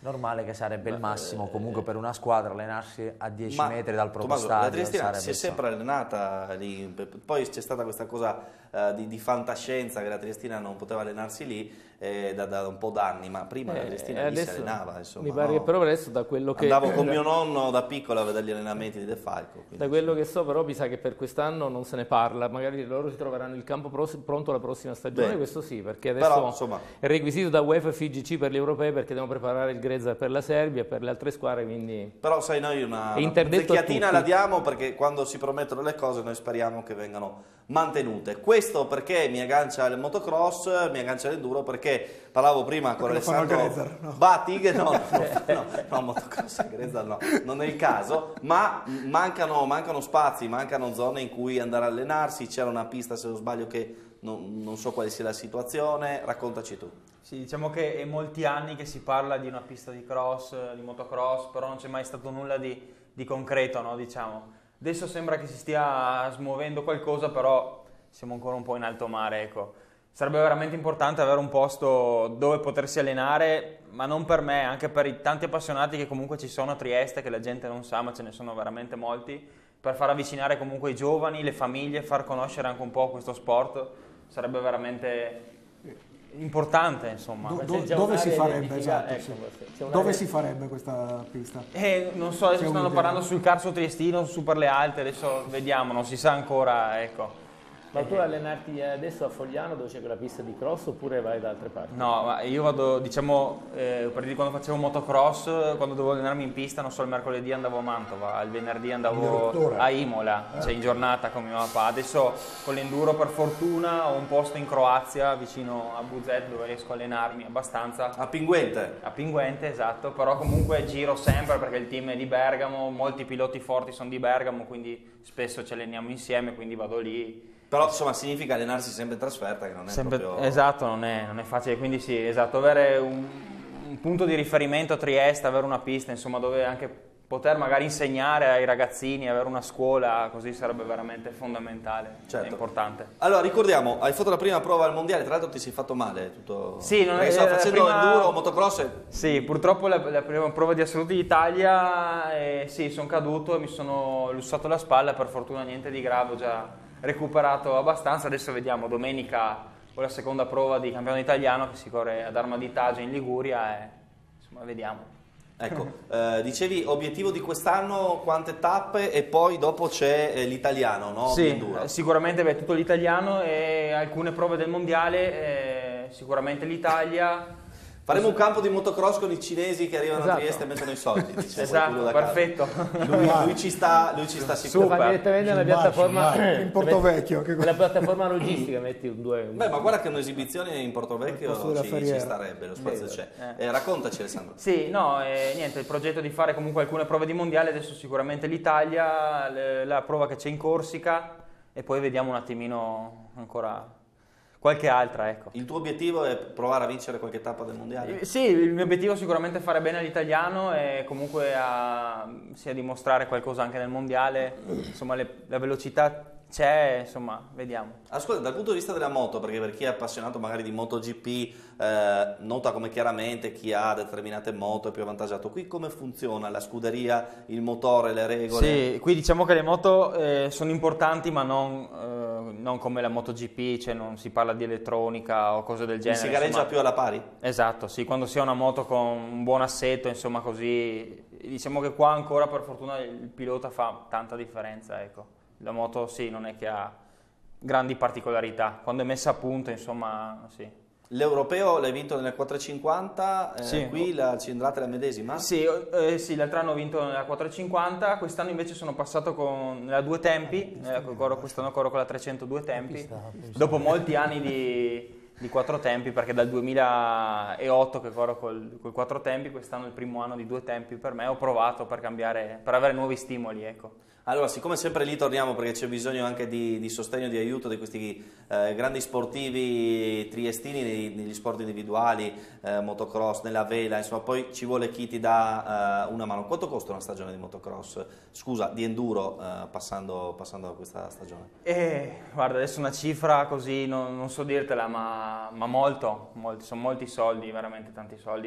Normale che sarebbe il massimo comunque per una squadra allenarsi a dieci Ma, metri dal proprio Tommaso, stadio. la Triestina sarebbe, si è sempre allenata lì, poi c'è stata questa cosa eh, di, di fantascienza che la Triestina non poteva allenarsi lì eh, da, da un po' d'anni, ma prima Eh, la Triestina lì si adesso allenava. Insomma, mi pare no? che però adesso da quello che... Andavo con mio nonno da piccolo a vedere gli allenamenti di De Falco. Quindi, Da quello che so però mi sa che per quest'anno non se ne parla, magari loro si troveranno il campo pros- pronto alla prossima stagione, Beh, questo sì, perché adesso però, insomma, è requisito da UEFA e F I G C per gli europei perché devono preparare il Grezza per la Serbia e per le altre squadre, quindi... Però sai, noi una, È una interdetto a vecchiatina tutti. la diamo perché quando si promettono le cose noi speriamo che vengano mantenute. Questo perché mi aggancia il motocross, mi aggancia l'enduro, perché parlavo prima con Perché lo fanno al Alessandro Grezzer, no? Batti, che no, no, no, no, motocross al Grezzer no, non è il caso, ma mancano, mancano spazi, mancano zone in cui andare a allenarsi, c'era una pista se non sbaglio che non, non so quale sia la situazione, raccontaci tu. Sì, diciamo che è molti anni che si parla di una pista di cross, di motocross, però non c'è mai stato nulla di, di concreto, no, diciamo. Adesso sembra che si stia smuovendo qualcosa, però siamo ancora un po' in alto mare, ecco. Sarebbe veramente importante avere un posto dove potersi allenare, ma non per me, anche per i tanti appassionati che comunque ci sono a Trieste, che la gente non sa, ma ce ne sono veramente molti, per far avvicinare comunque i giovani, le famiglie, far conoscere anche un po' questo sport, sarebbe veramente importante, insomma. Do- Ma do- c'è già dove si un'area farebbe, identificata, esatto, ecco, sì. c'è un'area- Dove si farebbe questa pista? Eh, non so, adesso C'è stanno un'idea? parlando sul Carso Triestino, su per le Alte, adesso vediamo, non si sa ancora, ecco. Ma tu allenarti adesso a Fogliano dove c'è quella pista di cross oppure vai da altre parti? No, ma io vado, diciamo, eh, per dire quando facevo motocross, quando dovevo allenarmi in pista, non so, il mercoledì andavo a Mantova, il venerdì andavo a Imola, cioè in giornata con mio papà. Adesso con l'enduro per fortuna ho un posto in Croazia, vicino a Buzet, dove riesco a allenarmi abbastanza. A Pinguente? A Pinguente, esatto, però comunque giro sempre perché il team è di Bergamo, molti piloti forti sono di Bergamo, quindi spesso ci alleniamo insieme, quindi vado lì. Però insomma significa allenarsi sempre in trasferta, che non è Sempre, proprio... esatto, non è, non è facile, quindi sì, esatto, avere un, un punto di riferimento a Trieste, avere una pista, insomma, dove anche poter magari insegnare ai ragazzini, avere una scuola, così sarebbe veramente fondamentale, Certo. è importante. Allora, ricordiamo, hai fatto la prima prova al mondiale, tra l'altro ti sei fatto male tutto... Sì, non è- Perché stavo la facendo prima- enduro, motocross e... Sì, purtroppo la, la prima prova di assoluto d'Italia, eh, sì, sono caduto e mi sono lussato la spalla, per fortuna niente di grave, ho già recuperato abbastanza, adesso vediamo, domenica ho la seconda prova di campione italiano che si corre ad Armaditaggio in Liguria e insomma vediamo. Ecco, eh, dicevi obiettivo di quest'anno, quante tappe e poi dopo c'è eh, l'italiano, no? Di Sì, enduro. eh, sicuramente beh, tutto l'italiano e alcune prove del mondiale, eh, sicuramente l'Italia. Faremo un campo di motocross con i cinesi che arrivano Esatto. a Trieste e mettono i soldi. Dice Esatto, qualcuno da casa. perfetto. Lui, lui ci sta, lui ci sta Lo sicuramente. fai direttamente nella Sul bar, piattaforma sul bar. In Portovecchio, che- nella piattaforma logistica metti un due un- Beh, ma guarda che un'esibizione in Portovecchio Al posto della ci, ci Ferriera. starebbe, lo spazio c'è. Eh. Eh, raccontaci Alessandro. Sì, no, eh, niente, il progetto di fare comunque alcune prove di mondiale, adesso sicuramente l'Italia, le- la prova che c'è in Corsica e poi vediamo un attimino ancora qualche altra, ecco. Il tuo obiettivo è provare a vincere qualche tappa del mondiale? Eh, Sì, il mio obiettivo è sicuramente fare bene all'italiano e comunque a, sia dimostrare qualcosa anche nel mondiale, insomma le- la velocità c'è, insomma, vediamo. Ascolta, dal punto di vista della moto, perché per chi è appassionato magari di MotoGP eh, nota come chiaramente chi ha determinate moto è più avvantaggiato. Qui come funziona la scuderia, il motore, le regole? Sì, qui diciamo che le moto eh, sono importanti ma non, eh, non come la MotoGP, cioè non si parla di elettronica o cose del Quindi genere. si gareggia insomma. più alla pari? Esatto, sì, quando si ha una moto con un buon assetto, insomma così, diciamo che qua ancora per fortuna il pilota fa tanta differenza, ecco. La moto sì, non è che ha grandi particolarità, quando è messa a punto, insomma, sì. L'europeo l'hai vinto nel quattrocentocinquanta, eh, Sì. qui la cilindrata è la medesima? Sì, eh, sì, l'altro anno ho vinto nella quattrocentocinquanta, quest'anno invece sono passato con la due tempi, eh, corro- quest'anno corro con la trecento due tempi, dopo molti anni di, di quattro tempi, perché dal duemilaotto che corro col, col quattro tempi, quest'anno è il primo anno di due tempi per me, ho provato per cambiare, per avere nuovi stimoli, ecco. Allora, siccome sempre lì torniamo perché c'è bisogno anche di, di sostegno, di aiuto di questi eh, grandi sportivi triestini nei- negli sport individuali, eh, motocross, nella vela, insomma, poi ci vuole chi ti dà eh, una mano. Quanto costa una stagione di motocross? Scusa, di enduro, eh, passando, passando a questa stagione? E guarda, adesso una cifra così non, non so dirtela, ma, ma molto, molti, sono molti soldi, veramente tanti soldi.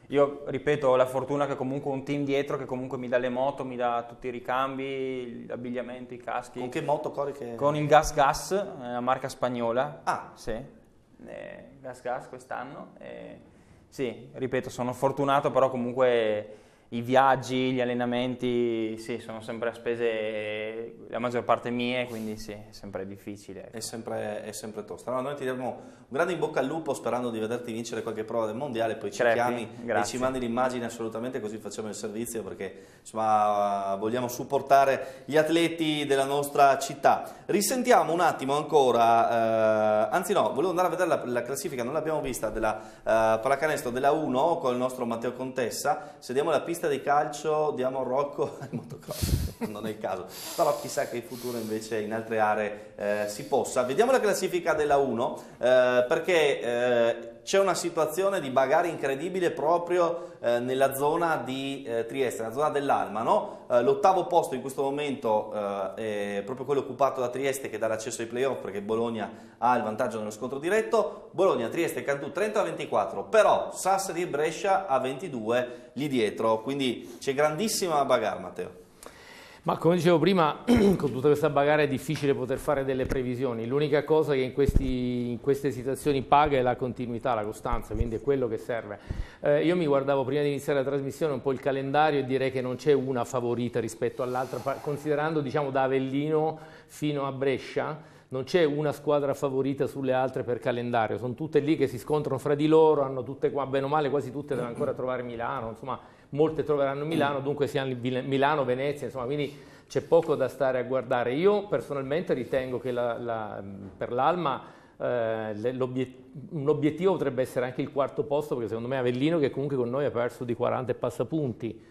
Io ripeto, ho la fortuna che comunque ho un team dietro che comunque mi dà le moto, mi dà tutti i ricambi, l'abbigliamento, i caschi. Con che moto corri? Che... Con il Gas Gas, eh, marca spagnola. Ah, sì. Eh, Gas Gas quest'anno. Eh, sì, ripeto, sono fortunato, però comunque i viaggi, gli allenamenti, sì, sono sempre a spese la maggior parte mie, quindi sì, è sempre difficile. Ecco. È sempre, è sempre tosta. No, noi ti diamo un grande in bocca al lupo sperando di vederti vincere qualche prova del mondiale, poi ci Crepi, chiami grazie. e ci mandi l'immagine assolutamente, così facciamo il servizio, perché insomma vogliamo supportare gli atleti della nostra città. Risentiamo un attimo ancora, eh, anzi no, volevo andare a vedere la, la classifica, non l'abbiamo vista, della eh, pallacanestro della uno con il nostro Matteo Contessa. Se diamo la pista di calcio, diamo Rocco al motocross, non è il caso, però chissà che in futuro invece in altre aree eh, si possa. Vediamo la classifica della uno, eh, perché eh, c'è una situazione di bagarre incredibile proprio eh, nella zona di eh, Trieste, nella zona dell'Alma, no? eh, l'ottavo posto in questo momento eh, è proprio quello occupato da Trieste, che dà l'accesso ai playoff, perché Bologna ha il vantaggio nello scontro diretto. Bologna, Trieste e Cantù trenta a ventiquattro, però Sassari e Brescia a ventidue lì dietro, quindi c'è grandissima bagarre, Matteo. Ma come dicevo prima, con tutta questa bagarre è difficile poter fare delle previsioni. L'unica cosa che in, questi, in queste situazioni paga è la continuità, la costanza, quindi è quello che serve. Eh, io mi guardavo prima di iniziare la trasmissione un po' il calendario e direi che non c'è una favorita rispetto all'altra, considerando, diciamo, da Avellino fino a Brescia, non c'è una squadra favorita sulle altre per calendario, sono tutte lì che si scontrano fra di loro, hanno tutte qua, bene o male quasi tutte devono ancora trovare Milano, insomma molte troveranno Milano, dunque siano Milano, Venezia, insomma, quindi c'è poco da stare a guardare. Io personalmente ritengo che la, la, per l'Alma eh, un obiettivo potrebbe essere anche il quarto posto, perché secondo me Avellino, che comunque con noi ha perso di quaranta e passapunti,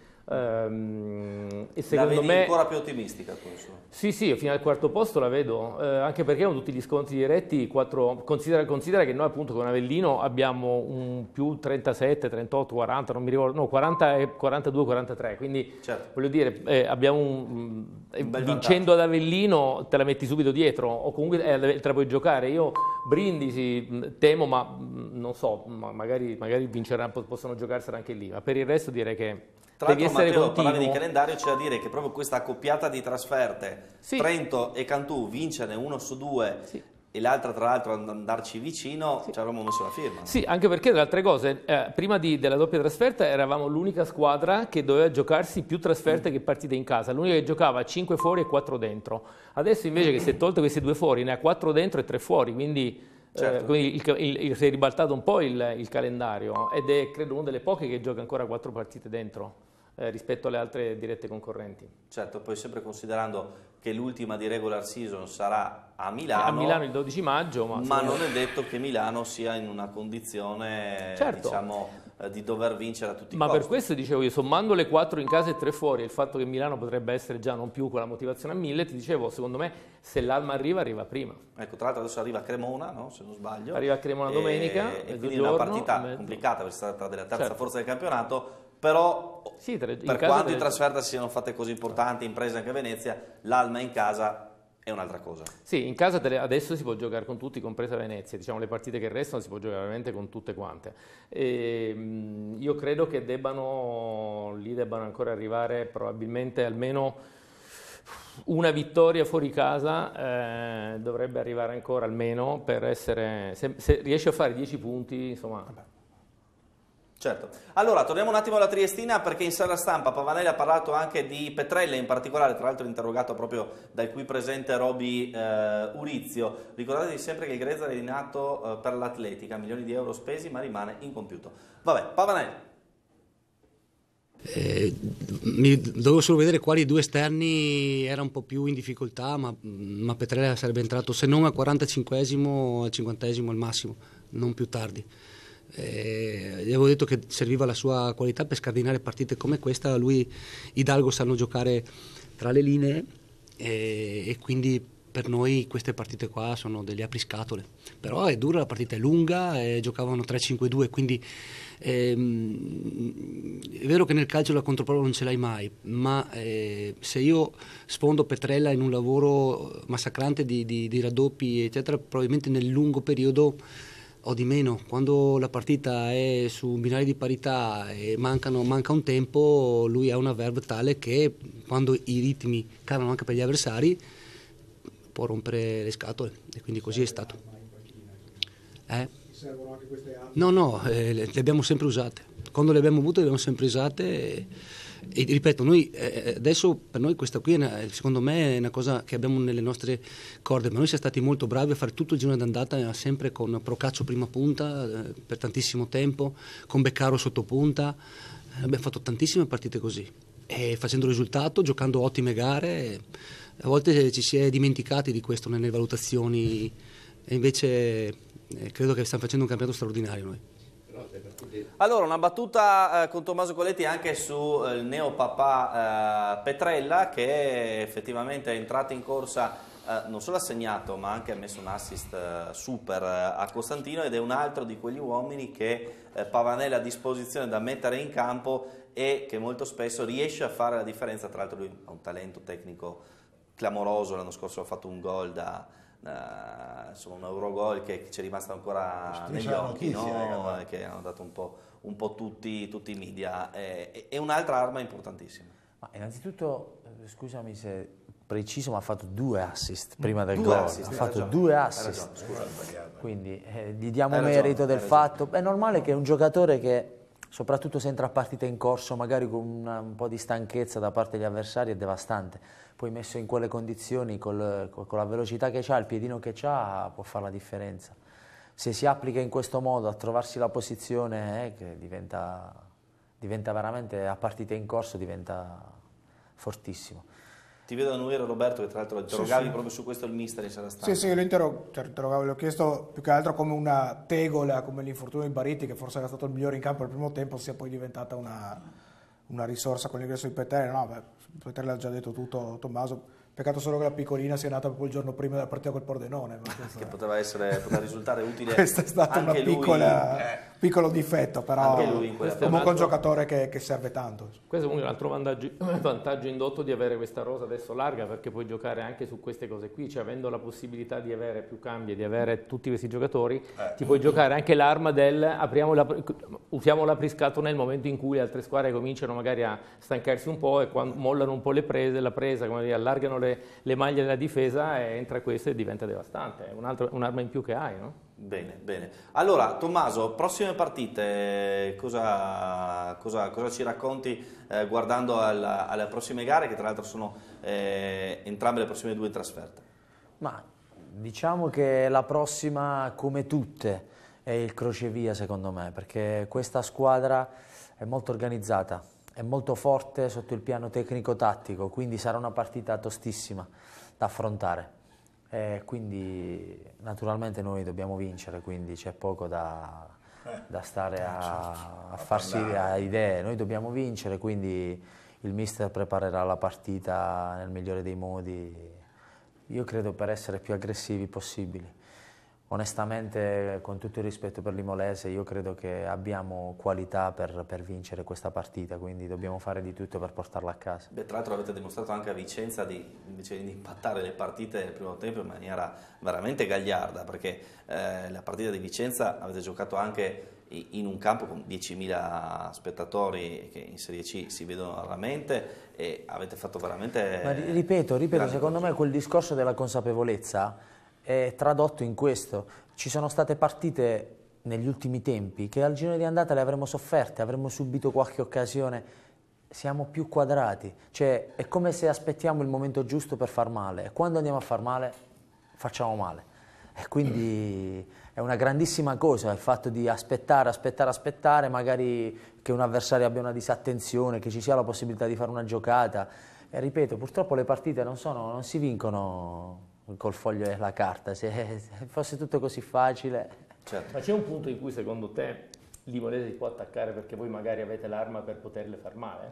Um, e secondo me ancora più ottimistica questo. Sì, sì, fino al quarto posto la vedo, eh, anche perché con tutti gli scontri diretti, quattro, considera, considera che noi appunto con Avellino abbiamo un più trentasette, trentotto, quaranta, non mi ricordo, no, quaranta e quarantadue, quarantatré, quindi certo. voglio dire, eh, abbiamo un, un vincendo vantaggio. ad Avellino te la metti subito dietro, o comunque eh, te la puoi giocare. Io Brindisi temo, ma non so, ma magari, magari vinceranno, possono giocarsela anche lì, ma per il resto direi che tra devi l'altro, essere Matteo, parlavi di continuo. calendario, c'è da dire che proprio questa accoppiata di trasferte, Sì. Trento e Cantù, vincerne uno su due, sì, e l'altra tra l'altro andarci vicino, sì, ci avremmo messo la firma. No? Sì, anche perché le altre cose, eh, prima di, della doppia trasferta eravamo l'unica squadra che doveva giocarsi più trasferte mm. che partite in casa, l'unica che giocava cinque fuori e quattro dentro. Adesso invece che si è tolto questi due fuori, ne ha quattro dentro e tre fuori, quindi... Certo. Eh, quindi il, il, il, si è ribaltato un po' il, il calendario ed è credo una delle poche che gioca ancora quattro partite dentro eh, rispetto alle altre dirette concorrenti. Certo, poi sempre considerando che l'ultima di regular season sarà a Milano, a Milano il dodici maggio, ma, ma non è detto che Milano sia in una condizione, certo, diciamo, eh, di dover vincere a tutti i ma costi. Per questo dicevo io, sommando le quattro in casa e tre fuori, il fatto che Milano potrebbe essere già non più con la motivazione a mille, ti dicevo, secondo me se l'Alma arriva, arriva prima. Ecco, tra l'altro adesso arriva a Cremona, no? Se non sbaglio. Arriva a Cremona domenica, e, e quindi è una partita mezzo. complicata, perché si tratta della terza certo. forza del campionato, però sì, tre, per quanto in trasferta siano fatte così importanti, imprese anche a Venezia, l'Alma in casa è un'altra cosa. Sì, in casa adesso si può giocare con tutti, compresa Venezia, diciamo le partite che restano si può giocare veramente con tutte quante. E, io credo che debbano, lì debbano ancora arrivare probabilmente almeno una vittoria fuori casa, eh, dovrebbe arrivare ancora almeno per essere, se, se riesce a fare dieci punti, insomma... Vabbè. Certo. Allora, torniamo un attimo alla Triestina, perché in sala stampa Pavanelli ha parlato anche di Petrella in particolare, tra l'altro interrogato proprio dal qui presente Roby eh, Urizio. Ricordatevi sempre che il Grezza è nato eh, per l'atletica, milioni di euro spesi, ma rimane incompiuto. Vabbè, Pavanelli. Eh, mi dovevo solo vedere quali due esterni era un po' più in difficoltà, ma, ma Petrella sarebbe entrato se non al quarantacinquesimo, al cinquantesimo al massimo, non più tardi. Eh, gli avevo detto che serviva la sua qualità per scardinare partite come questa. Lui, Hidalgo, sanno giocare tra le linee e, e quindi per noi queste partite qua sono degli apriscatole, però è dura, la partita è lunga, eh, giocavano tre cinque due, quindi ehm, è vero che nel calcio la controprova non ce l'hai mai, ma eh, se io sfondo Petrella in un lavoro massacrante di, di, di raddoppi eccetera, probabilmente nel lungo periodo o di meno. Quando la partita è su un binario di parità e mancano, manca un tempo, lui ha una verve tale che quando i ritmi calano anche per gli avversari può rompere le scatole, e quindi così è stato. Eh? Servono anche queste armi? No, no, eh, le, le abbiamo sempre usate. Quando le abbiamo avute le abbiamo sempre usate e, e ripeto, noi eh, adesso per noi questa qui è una, secondo me è una cosa che abbiamo nelle nostre corde, ma noi siamo stati molto bravi a fare tutto il girone d'andata sempre con Procaccio prima punta eh, per tantissimo tempo, con Beccaro sotto punta, eh, abbiamo fatto tantissime partite così e facendo risultato, giocando ottime gare, e a volte ci si è dimenticati di questo nelle valutazioni e invece eh, credo che stiamo facendo un campionato straordinario noi. Allora, una battuta eh, con Tommaso Colletti anche sul eh, neo papà eh, Petrella, che effettivamente è entrato in corsa, eh, non solo ha segnato ma anche ha messo un assist eh, super eh, a Costantino, ed è un altro di quegli uomini che eh, Pavanelli ha a disposizione da mettere in campo e che molto spesso riesce a fare la differenza. Tra l'altro lui ha un talento tecnico clamoroso, l'anno scorso ha fatto un gol da... Uh, insomma un Eurogol che ci è rimasto ancora negli occhi, no? Che hanno dato un po', un po' tutti, tutti i media, e, e un'altra arma importantissima. Ma innanzitutto, scusami se preciso, ma ha fatto due assist prima del due gol, assist, ha fatto ragione, due assist, ragione, scusa, quindi eh, gli diamo hai merito ragione, del hai fatto. È normale che un giocatore che, soprattutto se entra a partita in corso, magari con una, un po' di stanchezza da parte degli avversari, è devastante. Poi messo in quelle condizioni, col, con la velocità che ha, il piedino che ha, può fare la differenza. Se si applica in questo modo a trovarsi la posizione, eh, che diventa, diventa veramente, a partita in corso, diventa fortissimo. Ti vedo annuire, Roberto, che tra l'altro interrogavi sì, sì. proprio su questo il mister in sala stampa. Sì, sì, lo interrogavo, cioè, interrogavo, l'ho chiesto più che altro come una tegola, come l'infortunio di Bariti, che forse era stato il migliore in campo al primo tempo, sia poi diventata una, una risorsa con l'ingresso di Petrella. No, beh, Petrella ha già detto tutto, Tommaso. Peccato solo che la piccolina sia nata proprio il giorno prima della partita col Pordenone. Che poteva, essere, poteva risultare utile. Questo è stato un piccolo difetto, però comunque un, un giocatore che, che serve tanto. Questo è un altro vantaggio, vantaggio indotto di avere questa rosa adesso larga, perché puoi giocare anche su queste cose qui, cioè avendo la possibilità di avere più cambi e di avere tutti questi giocatori, eh. ti puoi giocare anche l'arma del apriamo la, usiamo l'apriscatto nel momento in cui le altre squadre cominciano magari a stancarsi un po' e quando mollano un po' le prese, la presa, come dire, allargano le le maglie della difesa, e entra questo e diventa devastante. È un'arma in più che hai, no? Bene, bene. Allora, Tommaso, prossime partite, cosa, cosa, cosa ci racconti eh, guardando alla, alle prossime gare, che tra l'altro sono eh, entrambe le prossime due in trasferta? Ma diciamo che la prossima, come tutte, è il crocevia secondo me, perché questa squadra è molto organizzata, è molto forte sotto il piano tecnico-tattico, quindi sarà una partita tostissima da affrontare. E quindi naturalmente noi dobbiamo vincere, quindi c'è poco da, da stare a, a farsi a idee. Noi dobbiamo vincere, quindi il mister preparerà la partita nel migliore dei modi, io credo per essere più aggressivi possibili. Onestamente, con tutto il rispetto per l'Imolese, io credo che abbiamo qualità per, per vincere questa partita, quindi dobbiamo fare di tutto per portarla a casa. Beh, tra l'altro avete dimostrato anche a Vicenza di, invece di impattare le partite nel primo tempo in maniera veramente gagliarda, perché eh, la partita di Vicenza avete giocato anche in un campo con diecimila spettatori che in Serie C si vedono raramente, e avete fatto veramente... Ma ripeto, ripeto secondo me quel discorso della consapevolezza è tradotto in questo. Ci sono state partite negli ultimi tempi che al girone di andata le avremmo sofferte, avremmo subito qualche occasione, siamo più quadrati, cioè è come se aspettiamo il momento giusto per far male, e quando andiamo a far male facciamo male, e quindi è una grandissima cosa il fatto di aspettare, aspettare, aspettare, magari che un avversario abbia una disattenzione, che ci sia la possibilità di fare una giocata, e ripeto, purtroppo le partite non, sono, non si vincono col foglio e la carta, se, se fosse tutto così facile. Certo. Ma c'è un punto in cui secondo te l'Imolese si può attaccare perché voi magari avete l'arma per poterle far male?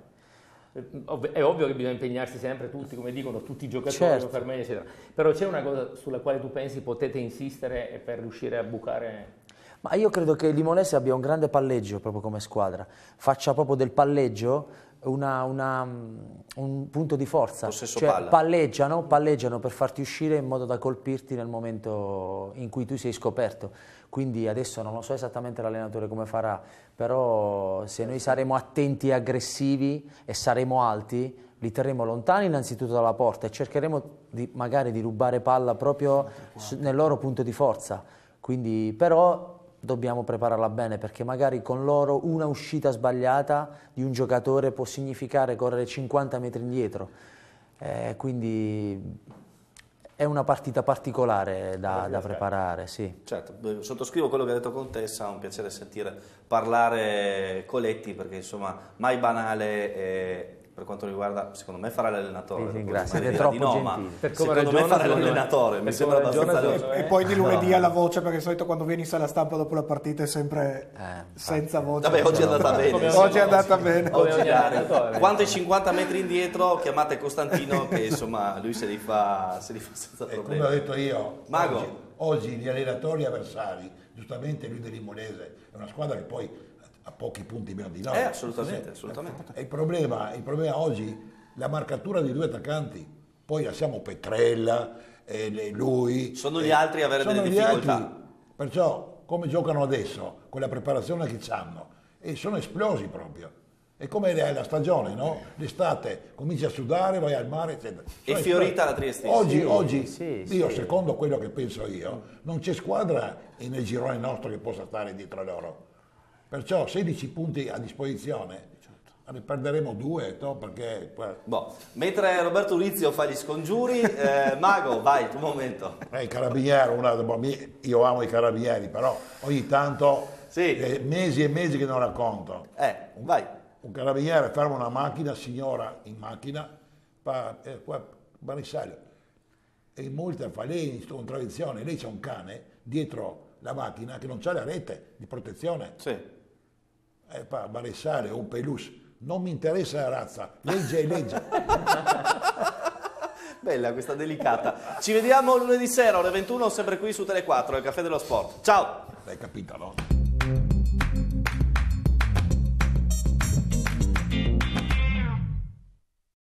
È ovvio che bisogna impegnarsi sempre tutti, come dicono tutti i giocatori, certo, per me, eccetera. Però c'è una cosa sulla quale tu pensi potete insistere per riuscire a bucare? Ma io credo che l'Imolese abbia un grande palleggio proprio come squadra, faccia proprio del palleggio una, una, un punto di forza, Possesso cioè palla. palleggiano, palleggiano per farti uscire in modo da colpirti nel momento in cui tu sei scoperto. Quindi adesso non lo so esattamente l'allenatore come farà, però se noi saremo attenti e aggressivi e saremo alti, li terremo lontani innanzitutto dalla porta e cercheremo di, magari di rubare palla proprio nel loro punto di forza. Quindi, però dobbiamo prepararla bene, perché magari con loro una uscita sbagliata di un giocatore può significare correre cinquanta metri indietro. Eh, quindi è una partita particolare da, da preparare, sì. Certo, sottoscrivo quello che ha detto Contessa, è un piacere sentire parlare Coletti, perché insomma mai banale e, per quanto riguarda, secondo me farà l'allenatore. Sì, sì, grazie, è troppo di no, ma per come secondo me farà ragiona, l'allenatore, mi sembra abbastanza logico. E poi di lunedì alla voce, perché di solito quando vieni in sala stampa dopo la partita è sempre Eh, senza voce. Vabbè, oggi è andata bene. Come insomma, oggi è andata bene. Oggi Come ogni dai. allenatore. Quanto ai cinquanta metri indietro, chiamate Costantino che insomma lui se li fa, se li fa senza E come ho problemi. detto io, Mago. oggi, oggi gli allenatori avversari, giustamente lui del Limonese, è una squadra che poi ha pochi punti meno di noi. Eh, assolutamente, assolutamente. E il problema, il problema oggi, la marcatura dei due attaccanti, poi lasciamo Petrella, e lui... Sono gli e- altri a avere sono delle gli difficoltà. altri. Perciò, come giocano adesso, con la preparazione che hanno, e sono esplosi proprio. È come è la stagione, no? L'estate cominci a sudare, vai al mare, eccetera. E Sono fiorita esplosi. la Triestina. Oggi, Sì, oggi sì, io sì. secondo quello che penso io, non c'è squadra nel girone nostro che possa stare dietro a loro. Perciò sedici punti a disposizione, ne perderemo due, no? Perché Boh. Mentre Roberto Urizio fa gli scongiuri, eh, Mago, vai, tuo momento. eh, i carabinieri, una, io amo i carabinieri, però ogni tanto Sì. eh, mesi e mesi che non racconto. Eh, vai. Un carabiniere ferma una macchina, signora in macchina, fa, eh, qua, Barissaglio, e in multa fa lei in contraddizione, lei c'è un cane dietro la macchina che non c'ha la rete di protezione. Sì. Eh, fa Barissaglio, un pelus, non mi interessa la razza, legge e legge. Bella questa delicata. Ci vediamo lunedì sera ore ventuno, sempre qui su Tele quattro, il Caffè dello Sport. Ciao! L'hai capita, no?